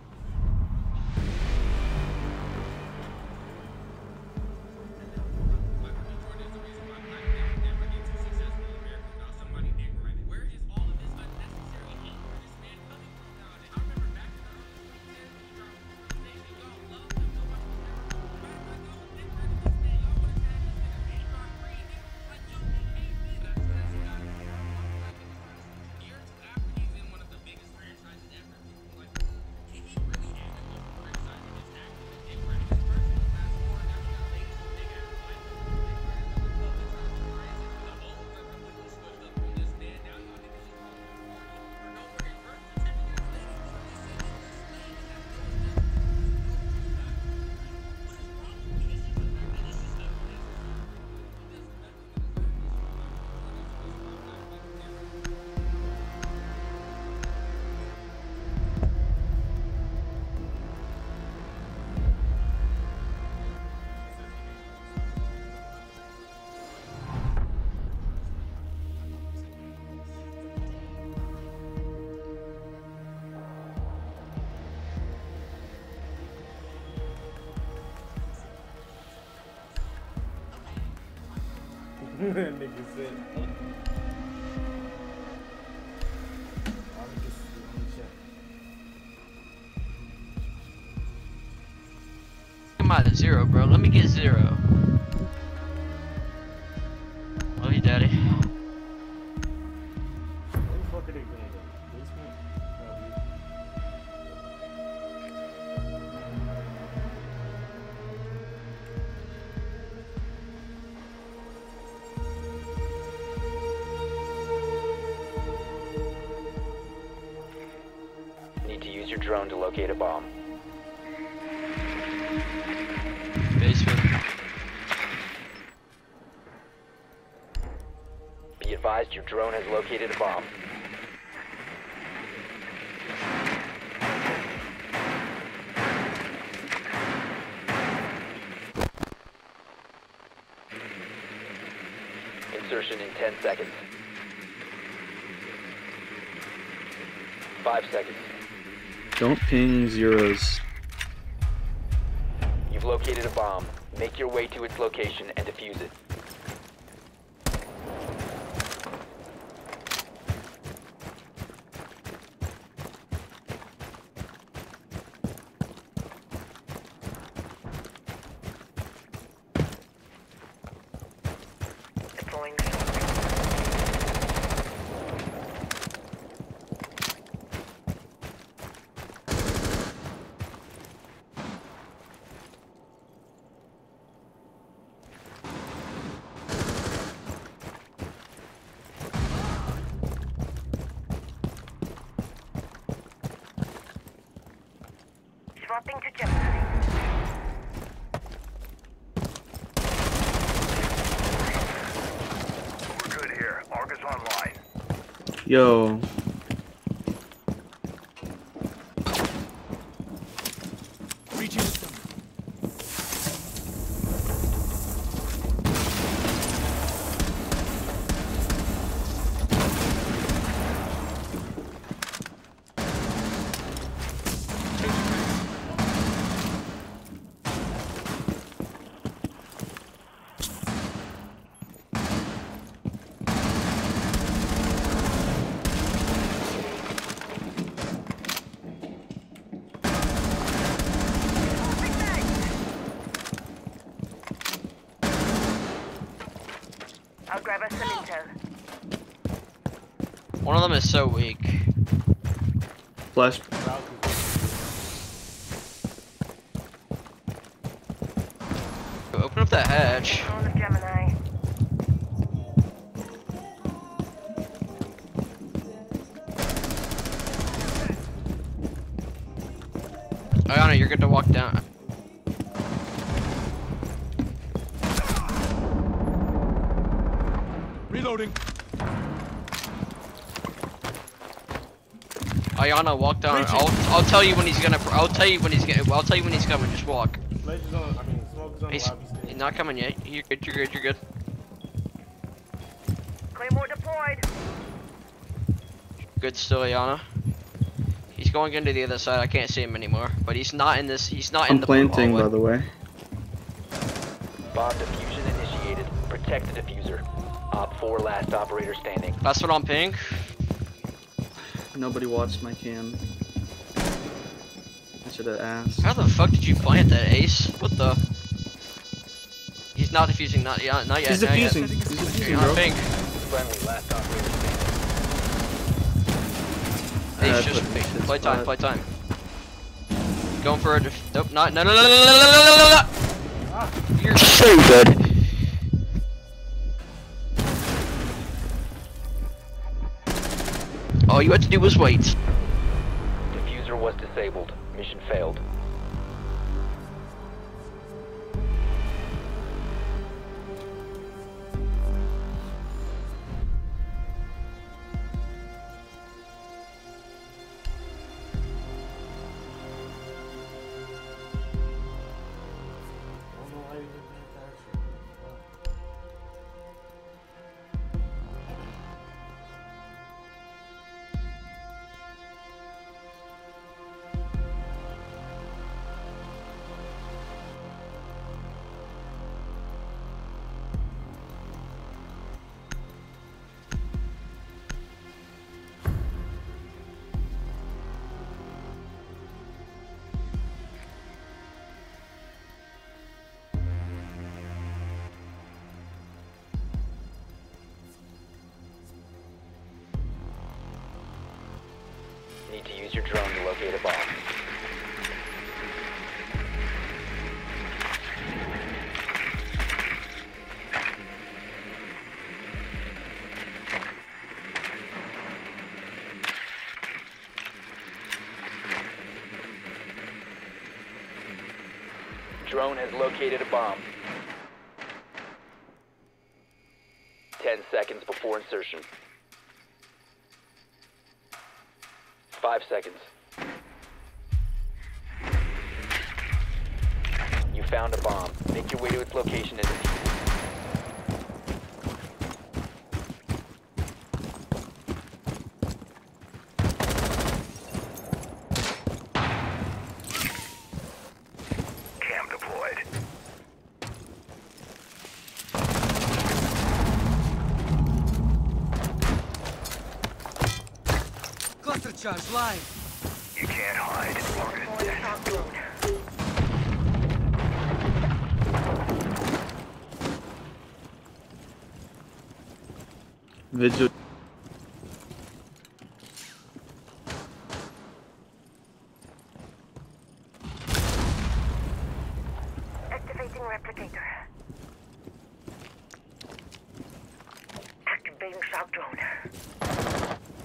Nigga said. I'm out of 0, bro. Let me get 0. Love you, daddy. Need to use your drone to locate a bomb. Basement. Be advised your drone has located a bomb. Insertion in 10 seconds. 5 seconds. Don't ping zeros. You've located a bomb. Make your way to its location and defuse it. Deploying. Swapping to Gemini. We're good here. Argus online. Yo. I'll grab us some intel. One of them is so weak. Flash. Open up that hatch. On the Gemini. Ayana, you're good to walk down. Reloading. Ayana, walk down. I'll tell you when he's gonna. I'll tell you when he's coming. Just walk. Smoke is on the lobby stage. He's not coming yet. You're good. You're good. You're good. Claymore deployed. Good still, Ayana. He's going into the other side. I can't see him anymore. But he's not in this. He's not in I'm the planting, hallway. by the way. Bomb diffusion initiated. Protect the diffuser. Op 4 last operator standing. That's what I'm ping. Nobody watched my cam. I should have asked. How the fuck did you plant that, Ace? What the? He's not defusing. Not yet. Not yet. He's not defusing. Yet. He's defusing, You're on bro. ping. Friendly last operator standing. Ace, just play time. Play time. Going for it. Nope. Not. No. No. No. No. No. No. No. You're so good. All you had to do was wait. Diffuser was disabled. Mission failed. Need to use your drone to locate a bomb. Drone has located a bomb. 10 seconds before insertion. 5 seconds. You found a bomb. Make your way to its location and defuse it. Cam deployed. Cluster charge live. You can't hide. Target dead. Vigil. Activating replicator. Activating shock drone.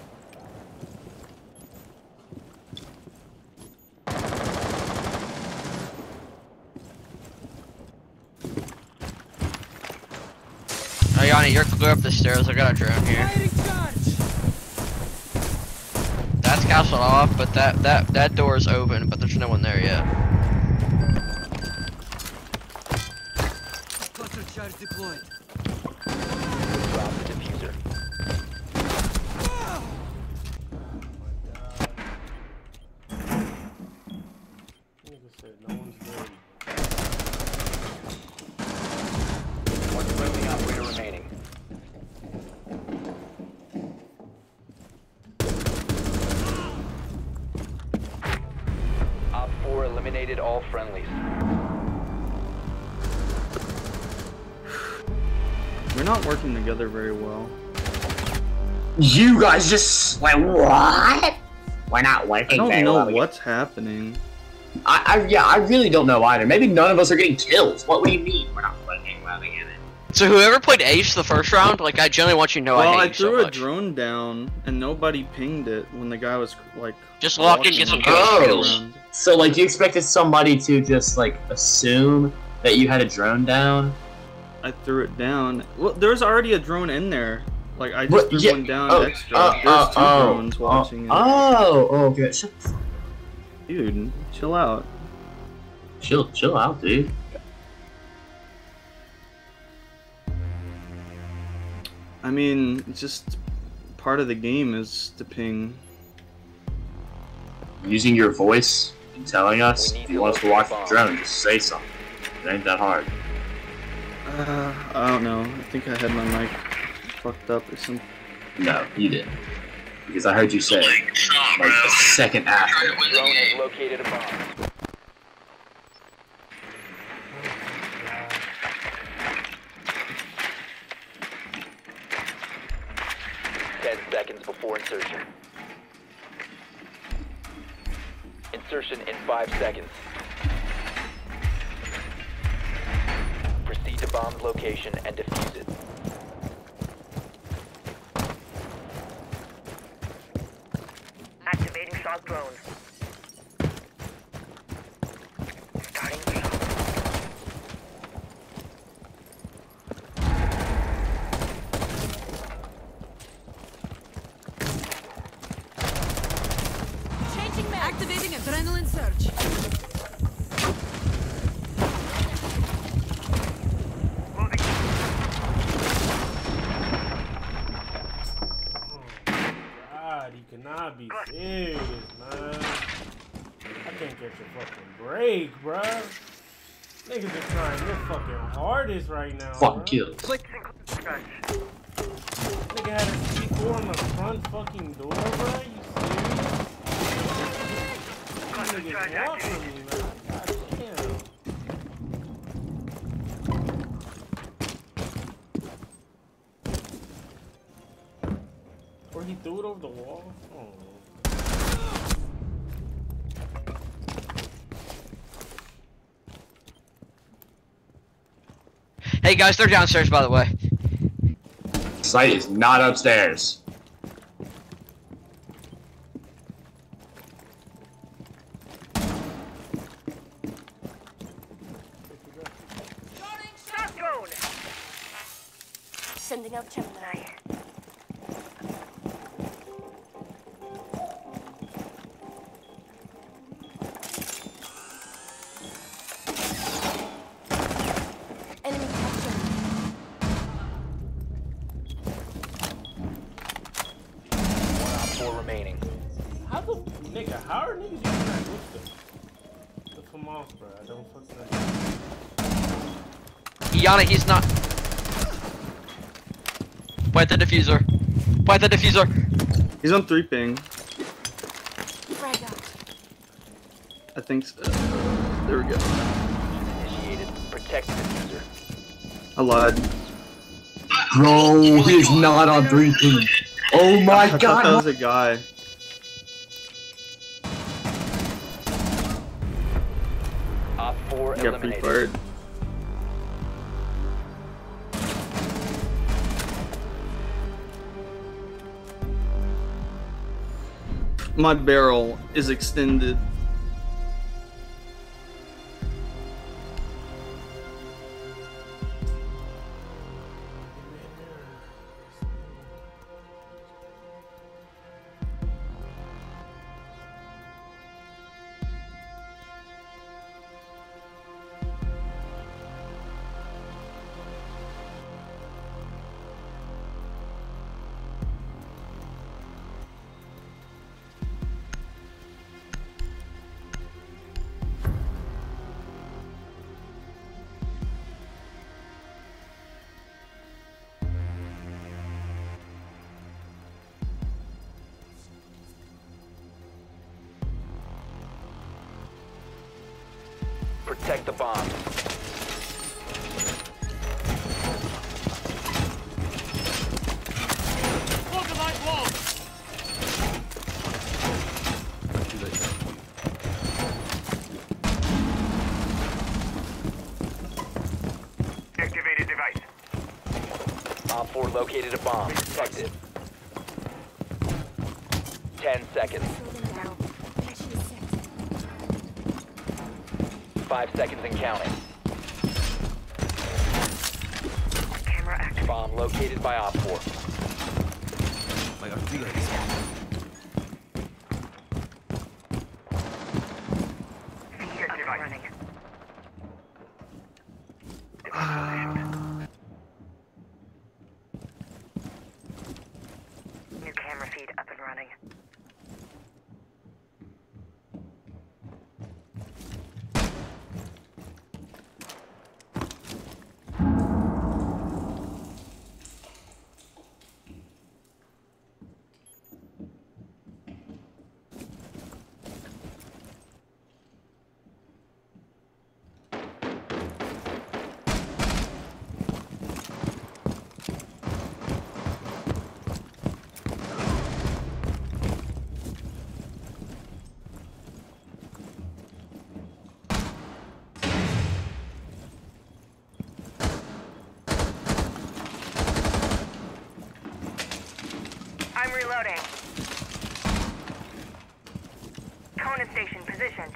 Ayani, you're clear up the stairs. I got a drone here. That's castled off, but that door is open, but there's no one there yet. Cluster charge deployed. Drop the diffuser. Nigga said no one's ready. One friendly operator remaining. Op 4 eliminated all friendlies. We're not working together very well. You guys just like what? We're not working. I very don't know well. what's happening. I really don't know either. Maybe none of us are getting kills. What do you mean we're not working well together? So whoever played Ace the first round, like I generally want you to know Well, I I hate you so threw a much. drone down and nobody pinged it when the guy was like. Just lock in, get some kills. Oh, so like you expected somebody to just like assume that you had a drone down? I threw it down. Well, there's already a drone in there. Like I just What? threw Yeah, one down oh, extra. There's two drones watching it. Oh, okay. Dude, chill out. Chill out, dude. I mean, it's just part of the game is to ping. using your voice and telling us you want us to watch the drone. Just say something. It ain't that hard. I don't know. I think I had my mic fucked up or something. No, you didn't. Because I heard you say it, like a second after. Drone has located a bomb. 10 seconds before insertion. Insertion in 5 seconds. Proceed to bomb's location and defuse it. Activating shock drone. Starting shock. Changing mag. Activating adrenaline surge. God, you cannot be serious, man. I can't get your fucking break, bruh. Niggas are trying their fucking hardest right now. Fucking bruh. kills. Nigga had a C4 on the front fucking door, bruh. You serious? These niggas want from me, man. God damn. Or he threw it over the wall? Oh. Hey guys, they're downstairs by the way. Site is not upstairs. Shock drone. Sending out Gemini. Enemy captured. One op 4 remaining. How the nigga? How are niggas using that with them? Look him off, bro. I don't fucking know. Yana, he's not. Plant the diffuser. Plant the diffuser. He's on 3 ping. Frag out. I think so. There we go. Initiated. Protect the diffuser. I lied. Bro, he's not on 3P. Oh my I thought that god. was a guy. Op 4 He got eliminated. pre-fired. My barrel is extended. Protect the bomb. Activated device. Op 4 located a bomb. Protect it. 10 seconds. 5 seconds and counting. Camera active. Bomb located by Op 4. Feed up and running. New camera feed up and running. Reloading. Kona station positioned.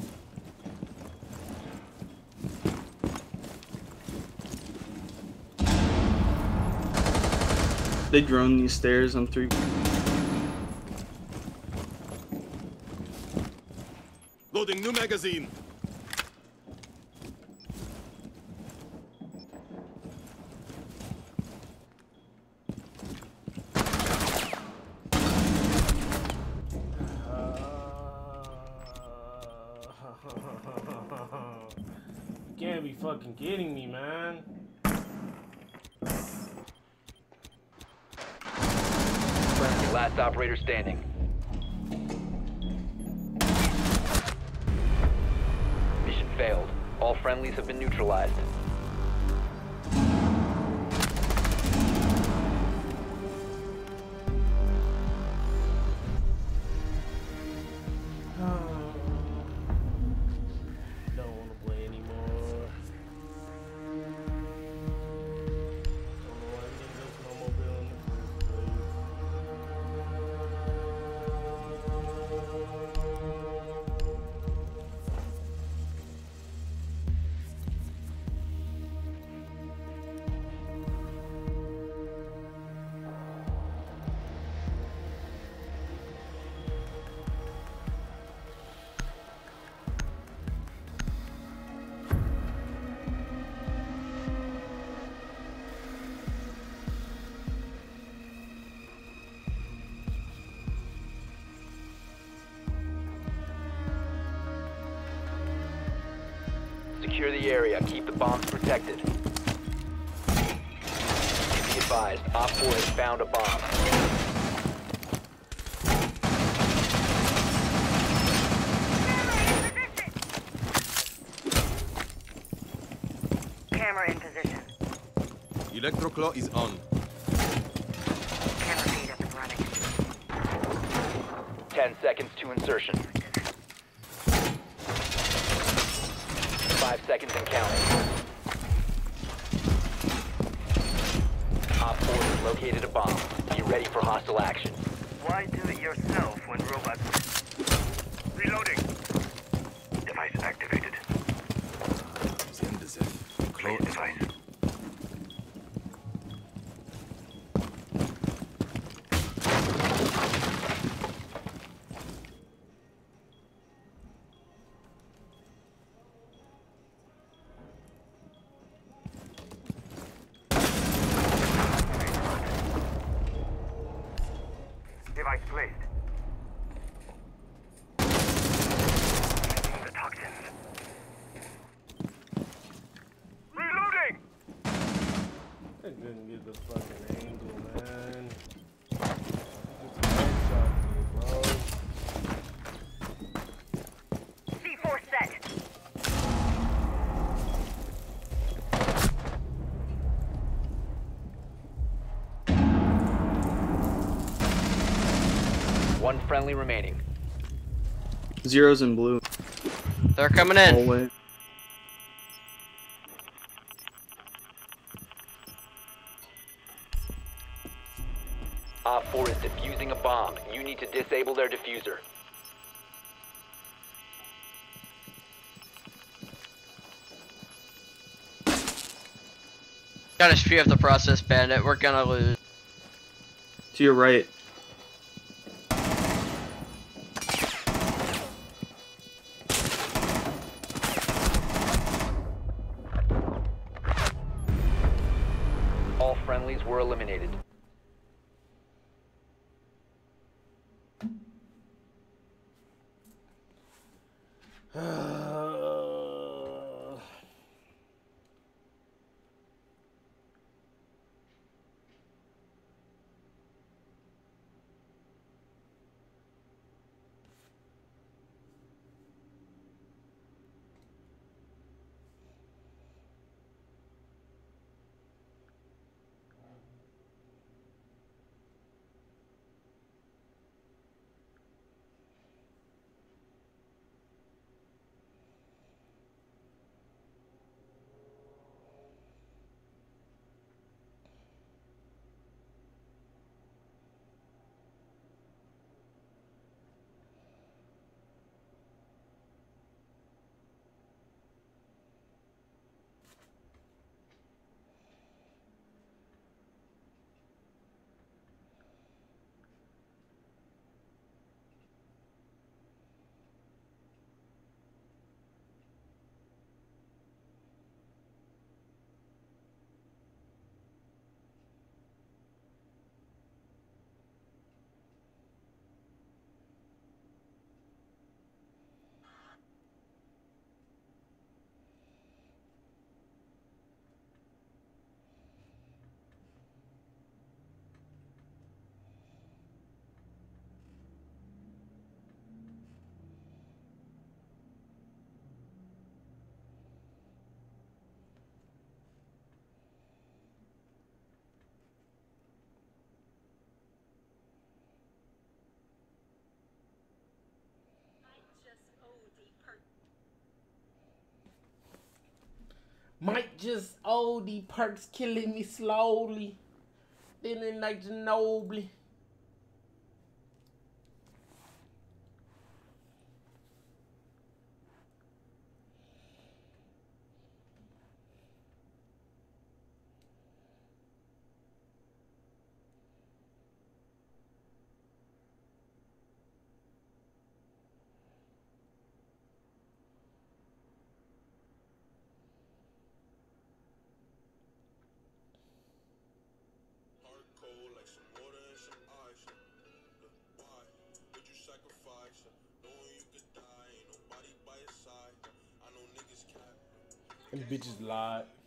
They drone these stairs on 3. Loading new magazine. You can't be fucking kidding me, man. Last operator standing. Mission failed. All friendlies have been neutralized. Don't want to play anymore. Don't know why we didn't go snowmobile in the first place. Secure the area. Keep the bombs protected. Be advised, Op 4 has found a bomb. Camera in position. Electroclaw is on. Camera feed up and running. 10 seconds to insertion. 5 seconds and counting. Op 4 has located a bomb. Be ready for hostile action. Why do it yourself when robots... Reloading. Device activated. Close device. Device placed. The toxins. Reloading! I couldn't get the fucking angle, man. Just headshot me, bro. C4 set. One friendly remaining. Zeros in blue. They're coming in. Hallway. Op 4 is defusing a bomb. You need to disable their diffuser. Gotta speed up the process, Bandit. We're gonna lose. To your right. All friendlies were eliminated. Might just the perks killing me slowly. Feeling like Ginobili. Them bitches lied.